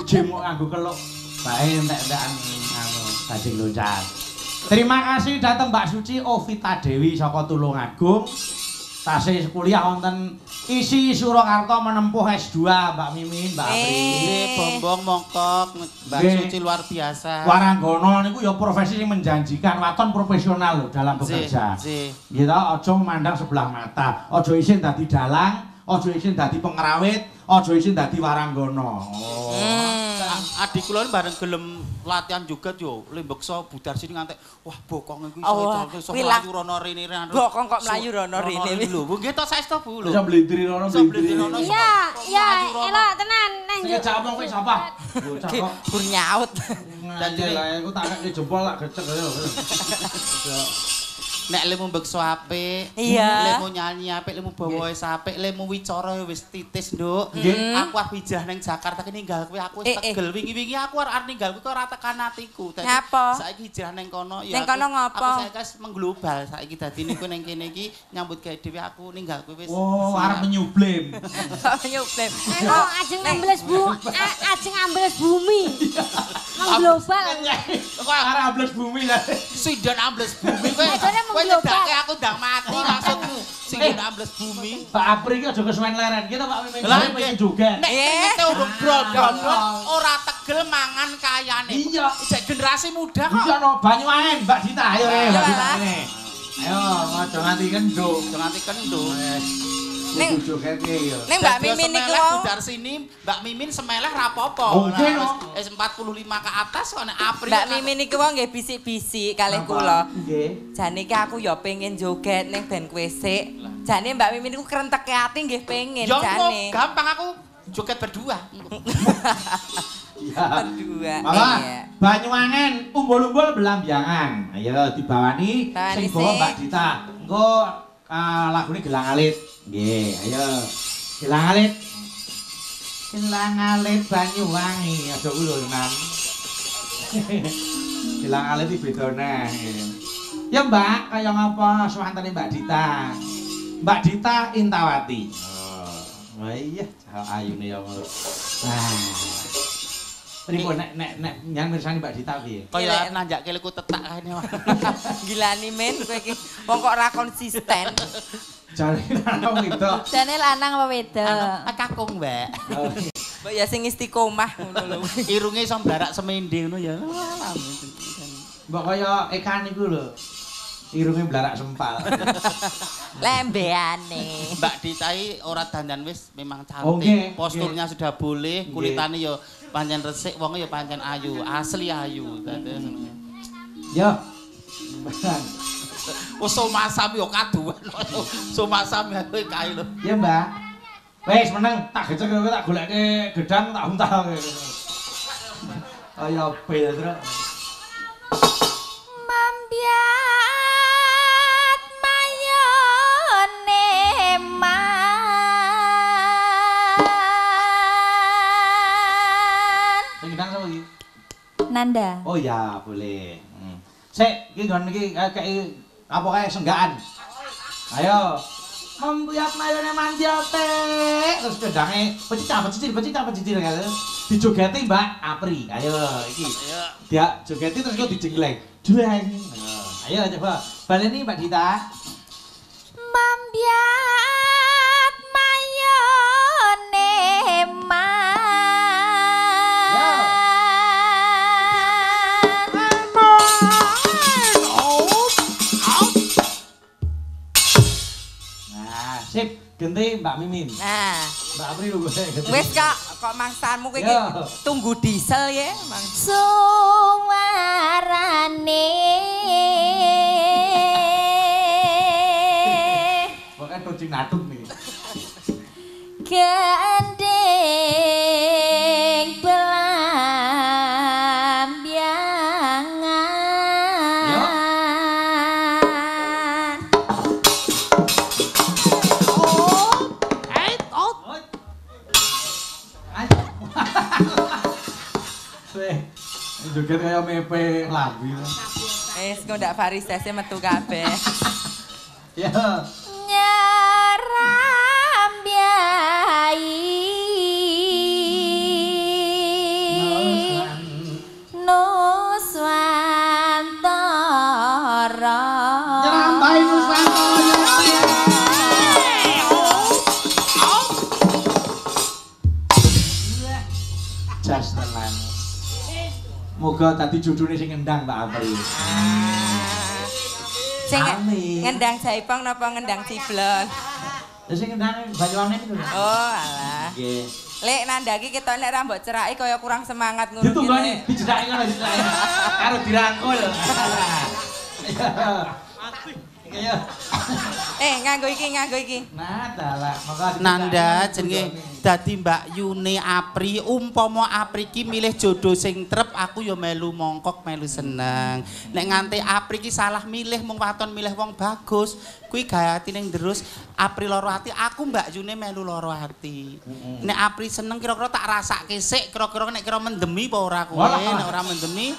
gym kok nganggo keluk. Bae entek-entekan anu Bajing Loncat. Terima kasih datang Mbak Suci Ovita Dewi saka Tulungagung. Tasih kuliah wonten Isi Surakarta menempuh S2 Mbak Mimin, Mbak Apri. Bombong mongkok Mbak Suci luar biasa. Waranggono niku ya profesi yang menjanjikan, waton profesional loh dalam bekerja. Gitu, aja memandang sebelah mata, aja isin dadi dalang, aja isin dadi pengerawit, aja isin dadi waranggono. Adik kula bareng gelem latihan juga yo, lembeksa budar sini ngantek. Wah, bokong iku iso mlayu rono rene. Bokong kok mlayu rono rene. Lho, nggih to saestu Bu lho. Iso blintri rono, blintri rono. Iya, elok tenan nang. Sing capong kuwi sapa? Bocah kok Gur nyaut. dadi lha iku tak kek jempol tak gecek ya. Nek lemu mbeksa apik, Iya. lemu nyanyi apik, lemu bawa wis apik, lemu wicara wis titis, Nduk. Aku arep hijrah ning Jakarta ki ninggal kowe aku wis tegel. Wingi-wingi aku arep ninggal kowe kok ora tekan atiku. Dadi saiki hijrah ning kono ya. Ning kono ngopo? Aku saiki mengglobal saiki dadi niku ning kene iki nyambut gawe dhewe aku ninggal kowe wis. Oh, arep menyublim. Nyuplem. Kok ajeng ambles bumi. Nang global. Kok arep ambles bumi lah. Sindan ambles bumi kowe. Kowe nyedake aku ndang mati maksudmu. Sindan ambles bumi. Pak Apri iki aja kesuwen leren. Kita Pak Mimin pengen joget. Nek ngene urung brondol ora tegel mangan kayane. Iya. Jek generasi muda kok. Iya no, Banyuwangen, Mbak Dita. Ayo Mbak Dita ini. Ayo, aja nganti kendung. Aja nganti kendung. Ning jogetke ya. Ning Mbak Mimin niku wau budar sini, Mbak Mimin semeleh rapopo. Oke no. Wis 45 ke atas kok nek April. Mbak Mimin niku wau nggih bisik-bisik kalih kula. Nggih. Jane iki aku ya pengen joget ning band kowe sik. Jane Mbak Mimin niku krenteke ati nggih pengen jane. Gampang aku joget berdua. Berdua. Mama, Banyuwangen umbul-umbul belambiangan. Ayo dibawani sing bawa Mbak Dita. Engko lagune Gelang Alit. Nggih, ayo. Gelang Alit. Gelang Alit Banyuwangi. Aja kuwi lho, Nan. Gelang Alit iki beda neh. Ya Mbak, kaya ngapa swantene Mbak Dita? Mbak Dita Intawati. Oh iya, ayune ya. Nah. Pripun nek nyan mirsani Mbak Dita piye? Kaya nanjak keleku tetak kene. Gilani men kowe iki wong kok ora konsisten. Jare lanang wedok. Jane lanang apa wedok? Kakung, Mbak. Mbok ya sing istiqomah ngono lho. Irunge iso mblarak semende ngono ya. Mbok kaya ikan iku lho. Irunge mblarak sempal. Lembeane. Mbak Dita ora dandan wis memang cantik. Posturnya sudah boleh, kulitane ya pancen resik, wonge ya pancen ayu, asli ayu. Yo. Oh somasam yo kaduan. Somasam ya kowe kae lho. Ya, Mbak. Wis meneng, tak gecek kowe tak golekke gedang tak untal. Kaya bel terus. Mambiat mayone man. Sing gedang sapa iki? Nanda. Oh ya, boleh. Sik, iki nggon iki kayak apa kae senggaan. Ayo. Mambiat mayone mandiote. Terus gedange pecicil kan. Dijogeti Mbak Apri. Ayo iki. Dia jogeti terus kok dijengleng. Jreng. Ayo coba. Baleni Mbak Dita. Mambiat mayone Sip, ganti Mbak Mimin. Nah, Mbak Apri lho gue. wis kok mangsamu kowe iki tunggu diesel ya, Mang. suarane Pokoknya kucing natut nih. gendeng belambiangan. Joget kayak mepe lagu. Wis kok ndak varisese metu kabeh. Ya. Nyaram biai Muga dadi judune sing ngendang Mbak Apri. Sing ngendang Jaipong napa ngendang Ciblon? Ya sing ngendang Banyuwangi niku. Oh, alah. Nggih. Lek nandhaki ketok nek ra mbok ceraki kaya kurang semangat ngono. Ditunggoni, dijedaki ngono dijedaki. Karo dirangkul. Iya. Nganggo iki. Nah, dalah, maka Nanda jenenge dadi Mbak Yune Apri, umpama Apri ki milih jodoh sing trep, aku ya melu mongkok, melu seneng. Nek nganti Apri ki salah milih mung waton milih wong bagus, kuwi gawe atine terus Apri loro ati, aku Mbak Yune melu loro ati. Nek Apri seneng kira-kira tak rasake sik, kira-kira nek kira mendemi apa ora kowe, nek ora mendemi.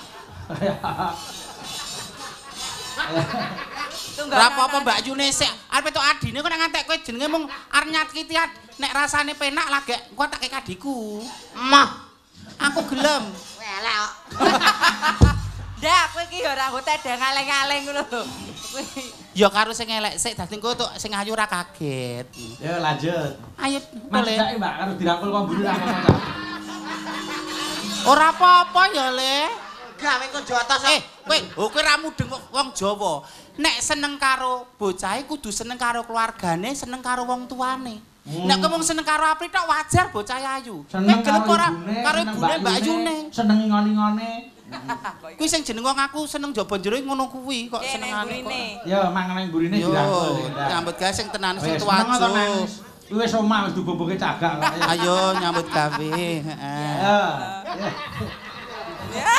Ora apa-apa Mbak Yune sik, arep entuk adine kok nek ngantek kowe jenenge mung arep nyakiti nek rasane penak lagi engko tak kek adiku. Mah. Aku gelem. Welek kok. Ndak, kowe iki ya ora nggo tedang aleng-aleng ngono lho. Ya karo sing elek sik dadi engko tuk sing ayu ora kaget. Ya lanjut. Ayo Boleh. boleh. Mbak karo dirangkul kok mburi ra apa-apa. Ora apa-apa ya, Le. Gawe kok jotos. Kowe ra mudeng wong Jawa. Nek seneng karo bocahe kudu seneng karo keluargane, seneng karo wong tuane. Nek kowe mung seneng karo Apri tok wajar bocahe ayu. Seneng gelem ora ibune, karo seneng ibune Mbak Yune. Seneng ngoni-ngone. Kuwi sing jeneng wong aku seneng jaba jero ngono kuwi kok senengane kok. Ya mangan ning burine dirangkul. Nyambut gawe sing tenan sing Seneng tuwajo. to nangis. Kuwi wis omah wis dibomboke cagak kok. Ayo nyambut gawe, heeh. Ya.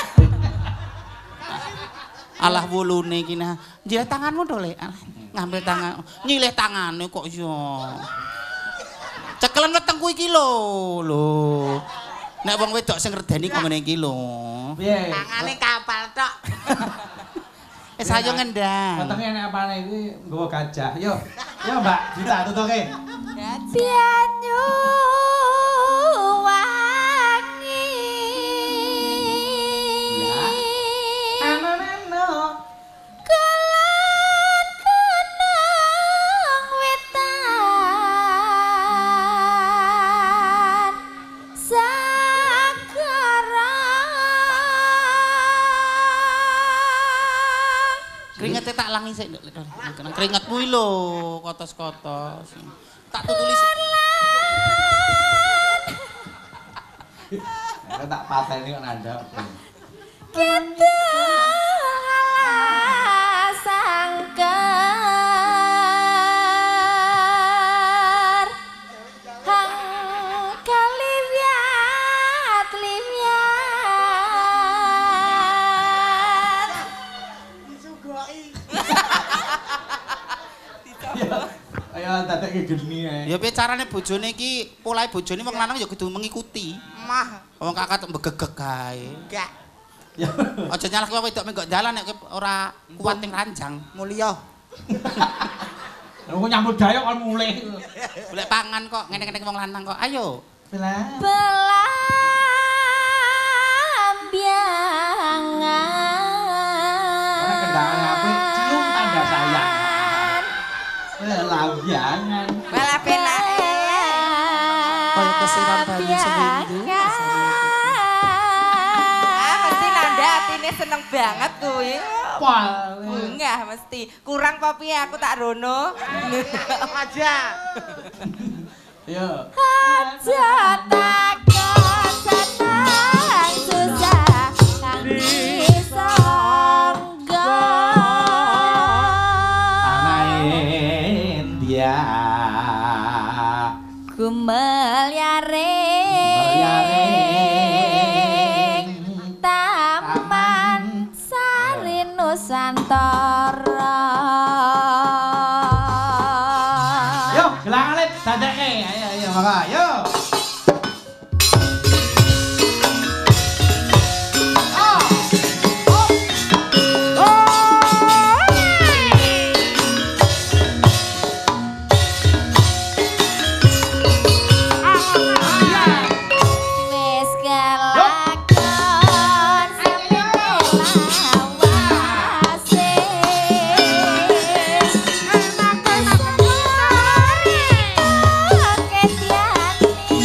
Alah wulune iki nah. Njileh tanganmu to, Le. Ngambil tangan. Nyilih tangane kok yo. Cekelen wetengku iki lho. Nek wong wedok sing ngredeni kok ngene iki lho. Piye? Tangane kapal tok. Ayo ngendang. Wetenge nek apane iki nggawa gajah. Yo. Yo Mbak, Dita tutuke. Pianyu wangi. Ya. Ano. Kulon gunung wetan Sagara. Kringete tak langi sik, Nduk. Keringetmu iki lho, kotos-kotos. Tak tutuli sik. Nek tak pateni kok nandhap. Kita sangkar hang kaliwiat Ayo dadekke geni ae. Ya piye carane bojone iki, polahe bojone wong lanang ya kudu mengikuti. Mah, Wong kakak tok begegek kae. enggak. Ya. Aja nyalahke wong wedok menggok dalan nek kowe ora kuat ning ranjang. Mulya. Aku nyambut gawe kon mulih. Golek pangan kok ngene-ngene wong lanang kok. Ayo. Belambiangan. Ora kendangane apik, cium tanda sayang. Belambiangan. Malah penak. Kaya kesiram bayi sewindu. Mesti nanda atine seneng banget kuwi. Pol. Bungah mesti. Kurang apa piye aku tak rono. Aja. Yo. Aja takon senang susah kang disangga. Anae dia. Gumeliaring Taman Sari Nusantara. Yo, gelang alit dadekke. Ayo maka. Yo. Wis kelakon sepelawase. Ketiane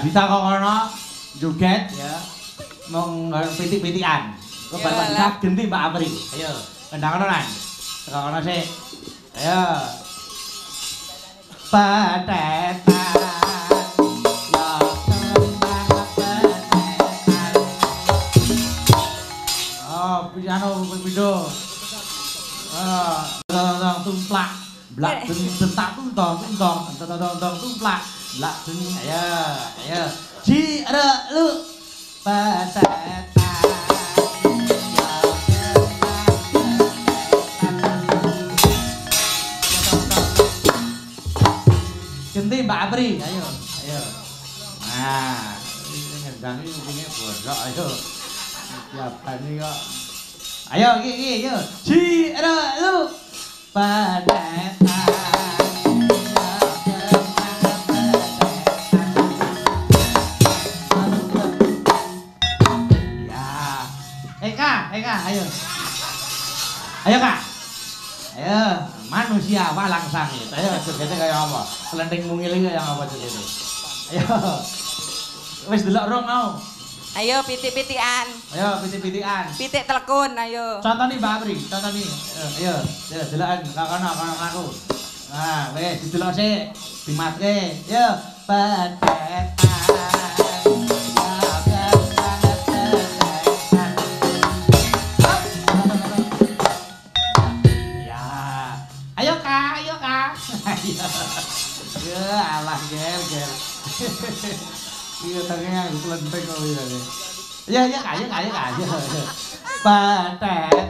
Dita kok kono joget ya. Mong pitik-pitikan. Kok Mbak Dita genti Mbak Apri. Ayo, kendang kono nang. Teko kono sik. Ayo. Patetan. Piano pindo. Tong tumplak. Blak dentak tuntong tumplak. Blak den ayo. Ji ada lu. Patetan. Ganti Mbak Apri, ayo. Nah, ini ngendang ini kupingnya bodok, ayo. Siapa nih kok? Ayo, iki, yo. Ji, ada lu. Padetan. Ya. Eka, ayo. Ayo, Kak. Ayo, manusia walang sangit. Ayo, jogetnya kayak apa? Kelenteng mungil iki kayak apa jogetnya? Ayo. Wis delok rong mau. Ayo pitik-pitikan. Ayo pitik-pitikan. Pitik telekun ayo. Contoh nih Mbak Apri, contoh nih. Ayo, delokan kono aku. Nah, wis didelok sik, dimatke. Yo, padetan. Ya. Ayo Kak. Ayo. Ya, alah gel. Iya tengah aku kelenteng kok ini. Ya kaya. Patetan.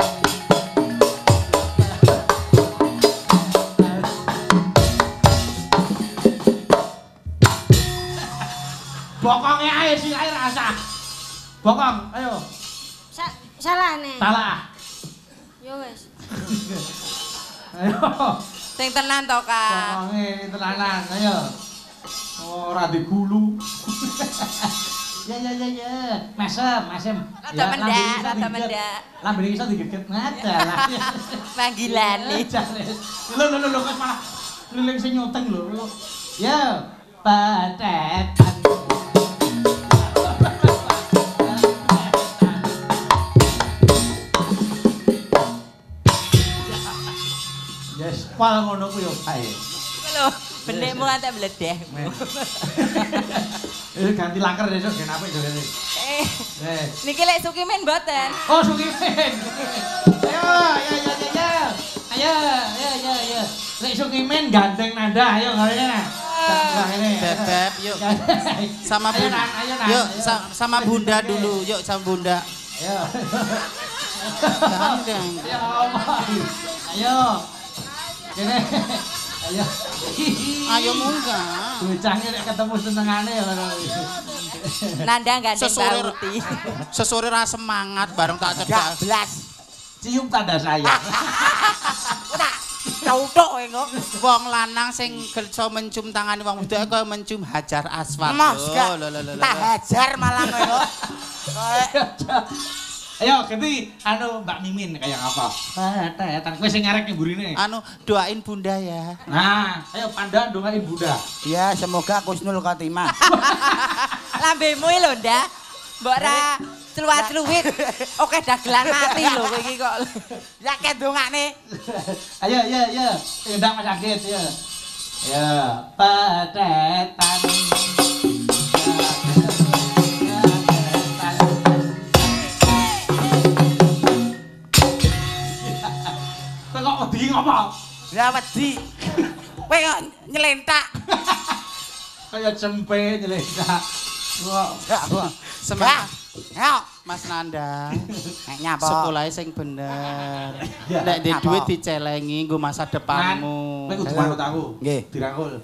Bokongnya air sih air rasa. Bokong, ayo. Salah nih. Salah. Yo wes. Ayo. Sing tenan to, Kak. Bokongnya tenanan, ayo. Ora digulu. Ya. Mesem. Rada mendak. Lambene iso digeget ngadalah. Panggilane. Lho kok malah liling sing nyoteng lho. Ya, patetan. Yes, pal ngono ku yo bae. Lho, benekmu antek mledeh. Ganti laker esuk gen apik jogene. Niki lek Sukimen mboten. Oh, Sukimen. Ayo. Lek Sukimen gandeng nanda, ayo ngene. Bebek, yuk. Sama Bunda. Yuk, sama Bunda dulu. Yuk, sama Bunda. Ayo. Gandeng. Ayo. Kene. Ayo. Ayo munggah. Bocahnya nek ketemu senengane ya. Nanda gandeng bauti. Sesore ra semangat bareng tak cedak. Blas. Cium tanda sayang. Cautuk engko. Wong lanang sing kerja mencium tangane wong wedok kaya mencium hajar aswad. Mas gak. Tak hajar malah engko. Ayo ganti Mbak Mimin kayak apa? Patetan kowe sing ngarek mburine. Doain Bunda ya. Nah, ayo Panda doain Bunda. Ya, semoga Kusnul Khotimah. Lambemu lho, Ndak. Mbok ra cluwat-cluwit. Oke dagelan mati lho kowe iki kok. Ya kendongane. Ayo. Ndak Mas sakit ya. Ya, patetan. Kok wedi ngopo? Ya wedi. Kowe kok nyelentak. Kaya cempe nyelentak. Wah, Semangat. Ayo. Mas Nanda. Nek nyapa? Sekolahnya sing bener. Ya, Nek di nyapa? duit dicelengi nggo masa depanmu. Kowe kudu manut aku. Nggih. Dirangkul.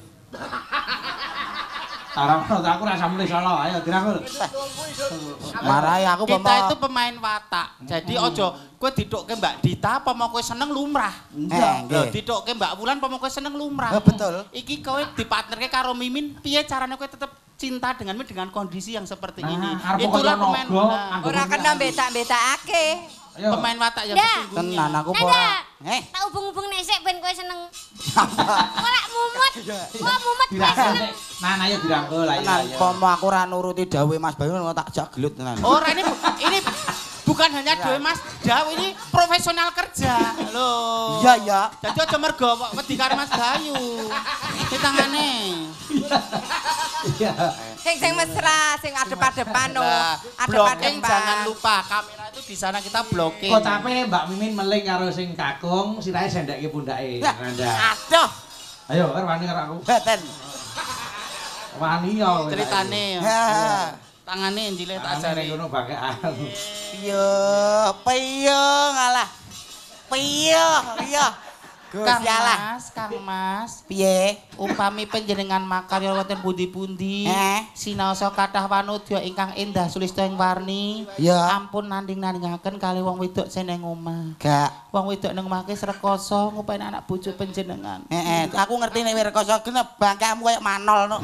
Tarang aku rasa mulih solo, ayo dirangkul. Marahi aku Kita itu pemain watak. Jadi ojo kowe ditokke Mbak Dita apa mau kowe seneng lumrah. Nggih. Lho ditokke Mbak Wulan apa mau kowe seneng lumrah. Betul. Iki kowe dipartnerke karo Mimin, piye carane kowe tetep cinta denganmu dengan kondisi yang seperti ini. Arep Itulah kaya pemain. naga, Nah. Ora kena betak-betakake. Ayo. Pemain watak yang Ndak. sesungguhnya. Tenan aku Nada. ora. Tak hubung-hubung nesek ben kowe seneng. Ora mumet. Kok mumet kowe Dirangkul seneng. nek. Nah, ayo dirangkul ayo. Tenan, ayo. pomo aku ora nuruti dawuhe Mas Bayu tak jak gelut tenan. Ora ini bukan hanya Dewi Mas Daw, ini profesional kerja. Loh. Iya, iya. Jadi aja mergo wedi karo Mas Bayu. Di tangane. Iya. Sing mesra, sing adep-adepan no. Nah, blocking Adep-adepan. jangan lupa kamera itu di sana kita blocking. Kok capek Mbak Mimin meling karo sing kakung, sirahe sendeke pundake. Nanda. Aduh, Ayo, wani karo aku. beten. Wani yo. Ceritane. Ha. Tangane njile tak Ajare ajari. ngono bakean. Piye ngalah. Piye. Kang Gusti Allah. Kang Mas. Piye? Upami panjenengan makarya wonten pundi-pundi, sinaosa kathah wanodya ingkang endah sulista ing warni, Ya. ampun nanding-nandingaken kali wong wedok sing ning omah. Gak. Wong wedok ning omah ki srekoso ngupeni anak bojo panjenengan. Aku ngerti nek rekoso genep bangkamu koyo manol no.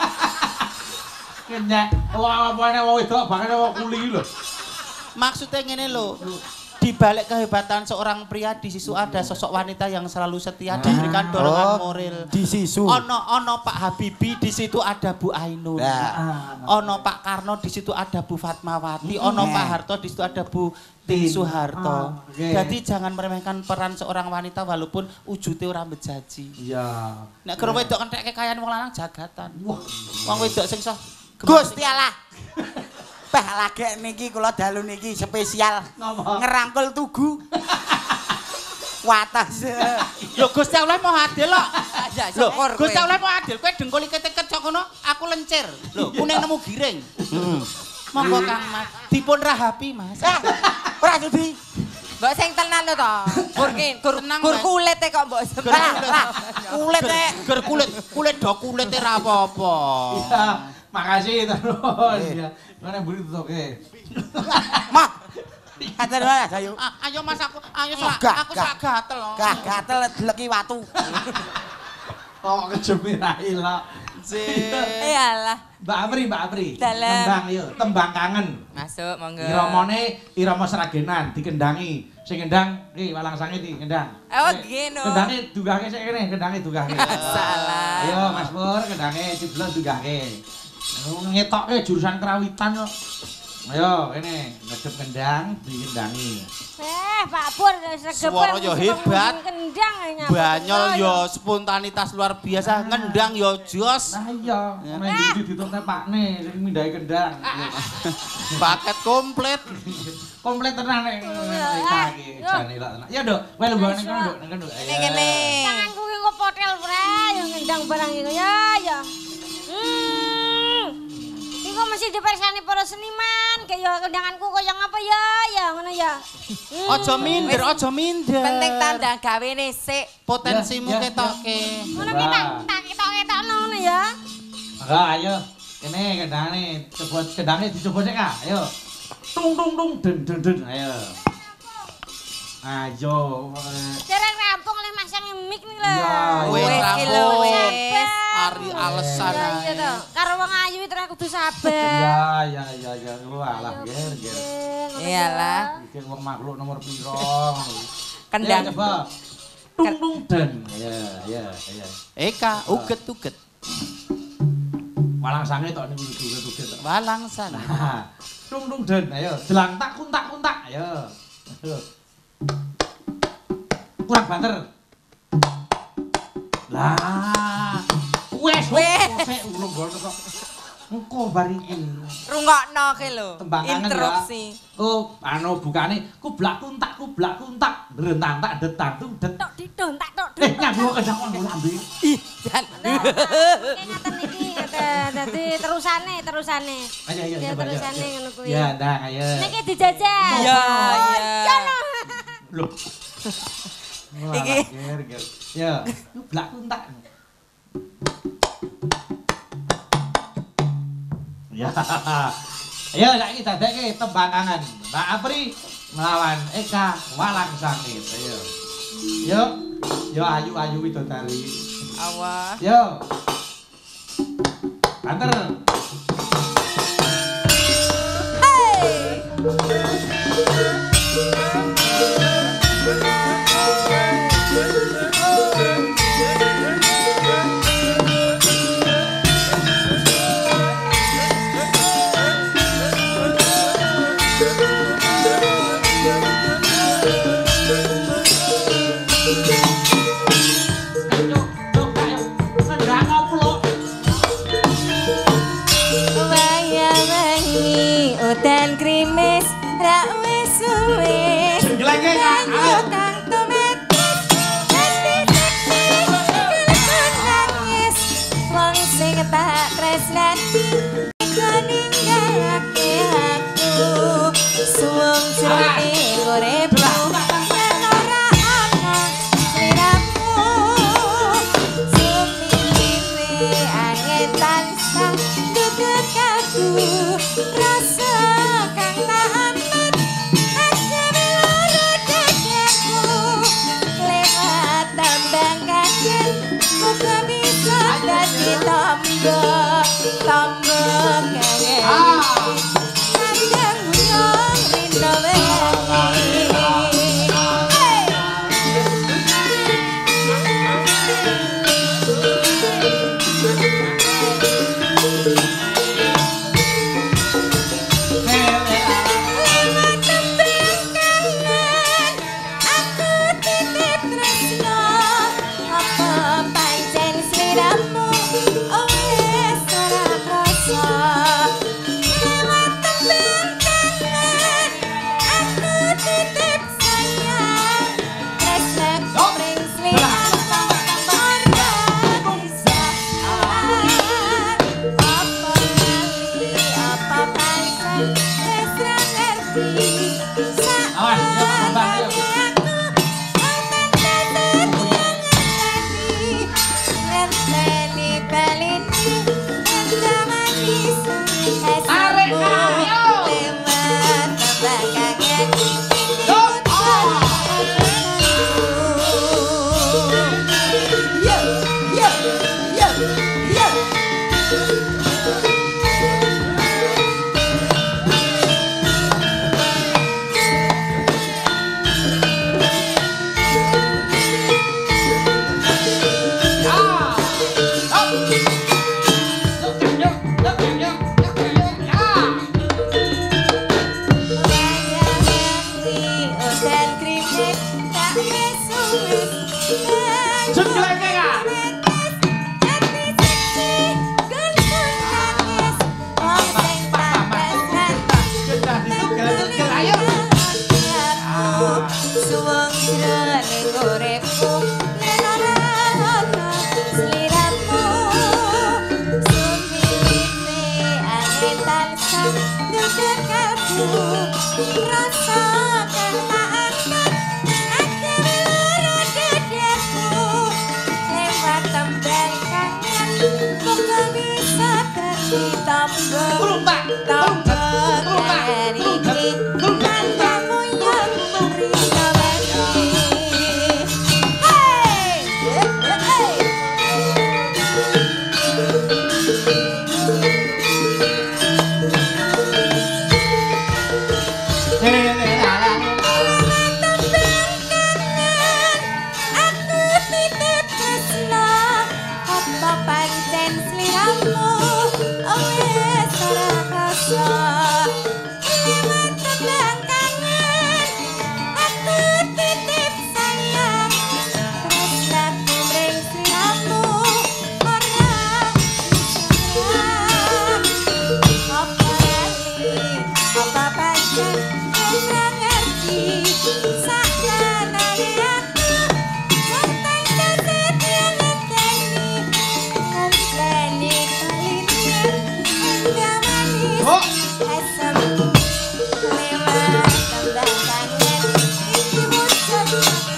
Kenyek. Wah, apane wong wedok bangane wong kuli iki lho. Maksudnya ngene lho. Di balik kehebatan seorang pria di situ ada sosok wanita yang selalu setia diberikan dorongan moral. Di sisu. Ono Pak Habibie, di situ ada Bu Ainun. Ono Pak Karno, di situ ada Bu Fatmawati. Ono Pak Harto, di situ ada Bu Tin Soeharto. Jadi jangan meremehkan peran seorang wanita walaupun wujudnya ora bejaji. Iya. Nek karo wedok entek kekayaan wong lanang jagatan. Wong wedok sing soh Gusti Allah. Bah lagi niki kula dalu niki spesial ngerangkul tugu. Watas. Lho Gusti Allah mau adil kok. Ya Lho, syukur Gusti kowe. Allah mau adil. Kowe dengkul iki tekek kok ngono, aku lencir. Lho, kuning nemu giring. Monggo Kang Mas, dipun rahapi Mas. Ora sudi. Mbok sing tenan lho to. Tenang, Gur Mas. kulite kok mbok sebelah. Kulit Ger kulit do kulite ra apa-apa. Iya. Makasih terus. Ya. Mana buri tutuke. Mah. Atur wae Bayu. Ayo Mas aku Gak, sak gatel. Gak gatel deleki watu. Kok kejemi ra ilang. Iyalah. Mbak Apri. Dalam. Tembang yuk, tembang kangen. Masuk monggo. Iramane irama seragenan dikendangi. Sing kendang iki walang sange iki kendang. Oh, gini. Kendange dugahke sik kene, kendange dugahke. Salah. Ayo Mas Pur, kendange ciblon dugahke. Ngetokke jurusan kerawitan kok. Ayo kene ngedep kendang dikendangi. Pak Pur sregep. Suara yo hebat. Kendang nyambut. Banyol yo spontanitas luar biasa, ngendang yo jos. Nah iya, nek iki dituntut pakne sing mindhahi kendang. Paket komplit. Komplit tenan nek iki jane lak tenan. Ya, Nduk, kowe lungguh ning kono, Nduk, ning kono. Ini kene. Tanganku ki kok potel ora yo ngendang barang iku ya. Iku mesti dipersani para seniman, kaya kendanganku kaya ngapa ya ngono ya. Aja minder. Penting tanda gawene sik. Potensimu Ya, ketokke. Ngono ki tak ketok-ketokno ngono ya. Enggak, ayo. Kene kendangane, coba kendange dicoba sik, Kak. Ayo. Tung den. Ayo. Ayo. Dereng rampung le masang mic nih lho. Ya, Wis Wis ki lho, rampung. wis. Ari alasan Iya ae. to. Karo wong ayu itu ora kudu sabar. Ya. Walah, ger. Iyalah. Iki wong makhluk nomor piro? Kendang. Ayo, coba. Tung den. Ya. Eka uget. Walang sange tok niku uget. Walangsan. Nah, tung den. Ayo, jelang tak kuntak. Ayo. Kurang banter. Lah. Wes. Urung ngono kok. Engko bar iki. Rungokno ki lho. Tembang kangen ya. Interupsi. Oh, bukane kublak kuntak. Rentantak detang tung det. Tok didon tak tok. Nyambung kendang kon lambe. Jan. Ngeten iki ngeten. Dadi terusane. Ayo Ya coba. terusane ngono kuwi. Ya, ndang ayo. Niki dijajah. Ya, Ya. Loh. Iki. Ger. Ya, kublak kuntak. Ya. Ayo saiki dadekke tembang kangen. Mbak Apri melawan Eka Walang Sangit. Ayo. Yo ayu widodari. Awas. Yo. Banter. Hey. wengi udan krimis ra wis suwe Jenglenge Kak. Ayo kang tumetes ati seksi kelakon nangis wong sing tak tresnani ninggalake aku suwung jroning uripku yen ora ana sliramu sumiliwe angin tansah duduh kalbu rasa kang tak aman asmi loro dadaku lewat tambang kaget muga bisa dadi tombo kangen Sandang gunung rindu wengi Lewat tembang kangen aku titip tresno apa pancen sliramu oh wis ora krasa lewat tembang kangen aku titip sayang tresnaku pring sliramu ora bisa apa lali apa pancen wis ra ngerti Awas, yuk, kembang, yuk. Tarik Jenglenge Kak. Suwung jroning uripku yen ora ana sliramu sumiliwe angin tansah duduh kalbu rasa kang tak aman akhire loro dadaku lewat tembang kangen muga bisa dadi tombo tombo kali iki kancamu yang rindu wengi hey aku titip tresno apa pancen sliramu oh wis ora krasa lewat tembang kangen aku titip sayang tresnaku mring sliramu ora bisa apa lali apa pancen wis ra ngerti sakjarane aku Wonten sesetia ngenteni ngenteni kalini enggak manis asam lewat tembang kangen iki wujud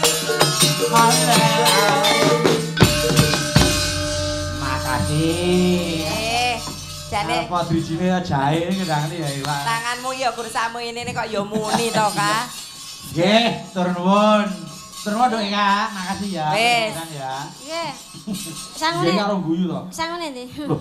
Makasih. jane Apa drijine jahe ngendangane ya Pak. tanganmu ya kursamu ini kok ya muni to Kak. Nggih, tur nuwun. Tur nuwun Dok Kak, makasih ya. Wis. Tenan ya. nggih Nggih sangune karo guyu to. sangune ndi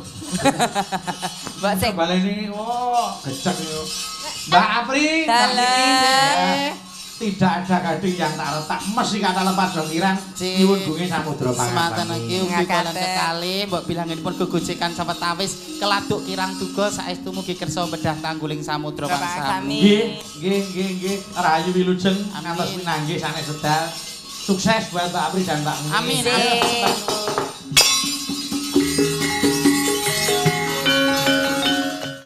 Mbak sing Baleni gecek yo. Mbak Apri, Dalah. tidak ada gading yang tak retak mesti kata lepas jongiran nyuwun bungi samudra Sematan pangapunten. iki ugi kalian kekalih mbok bilangipun gegojekan sawetawis keladuk kirang duga saestu mugi kersa bedah tangguling samudra Bapak pangsami. Sami. Nggih. Rahayu wilujeng Amin. ngantos pinanggih sanes sedal. Sukses buat Mbak Apri dan Mbak Muni. Amin. Sing.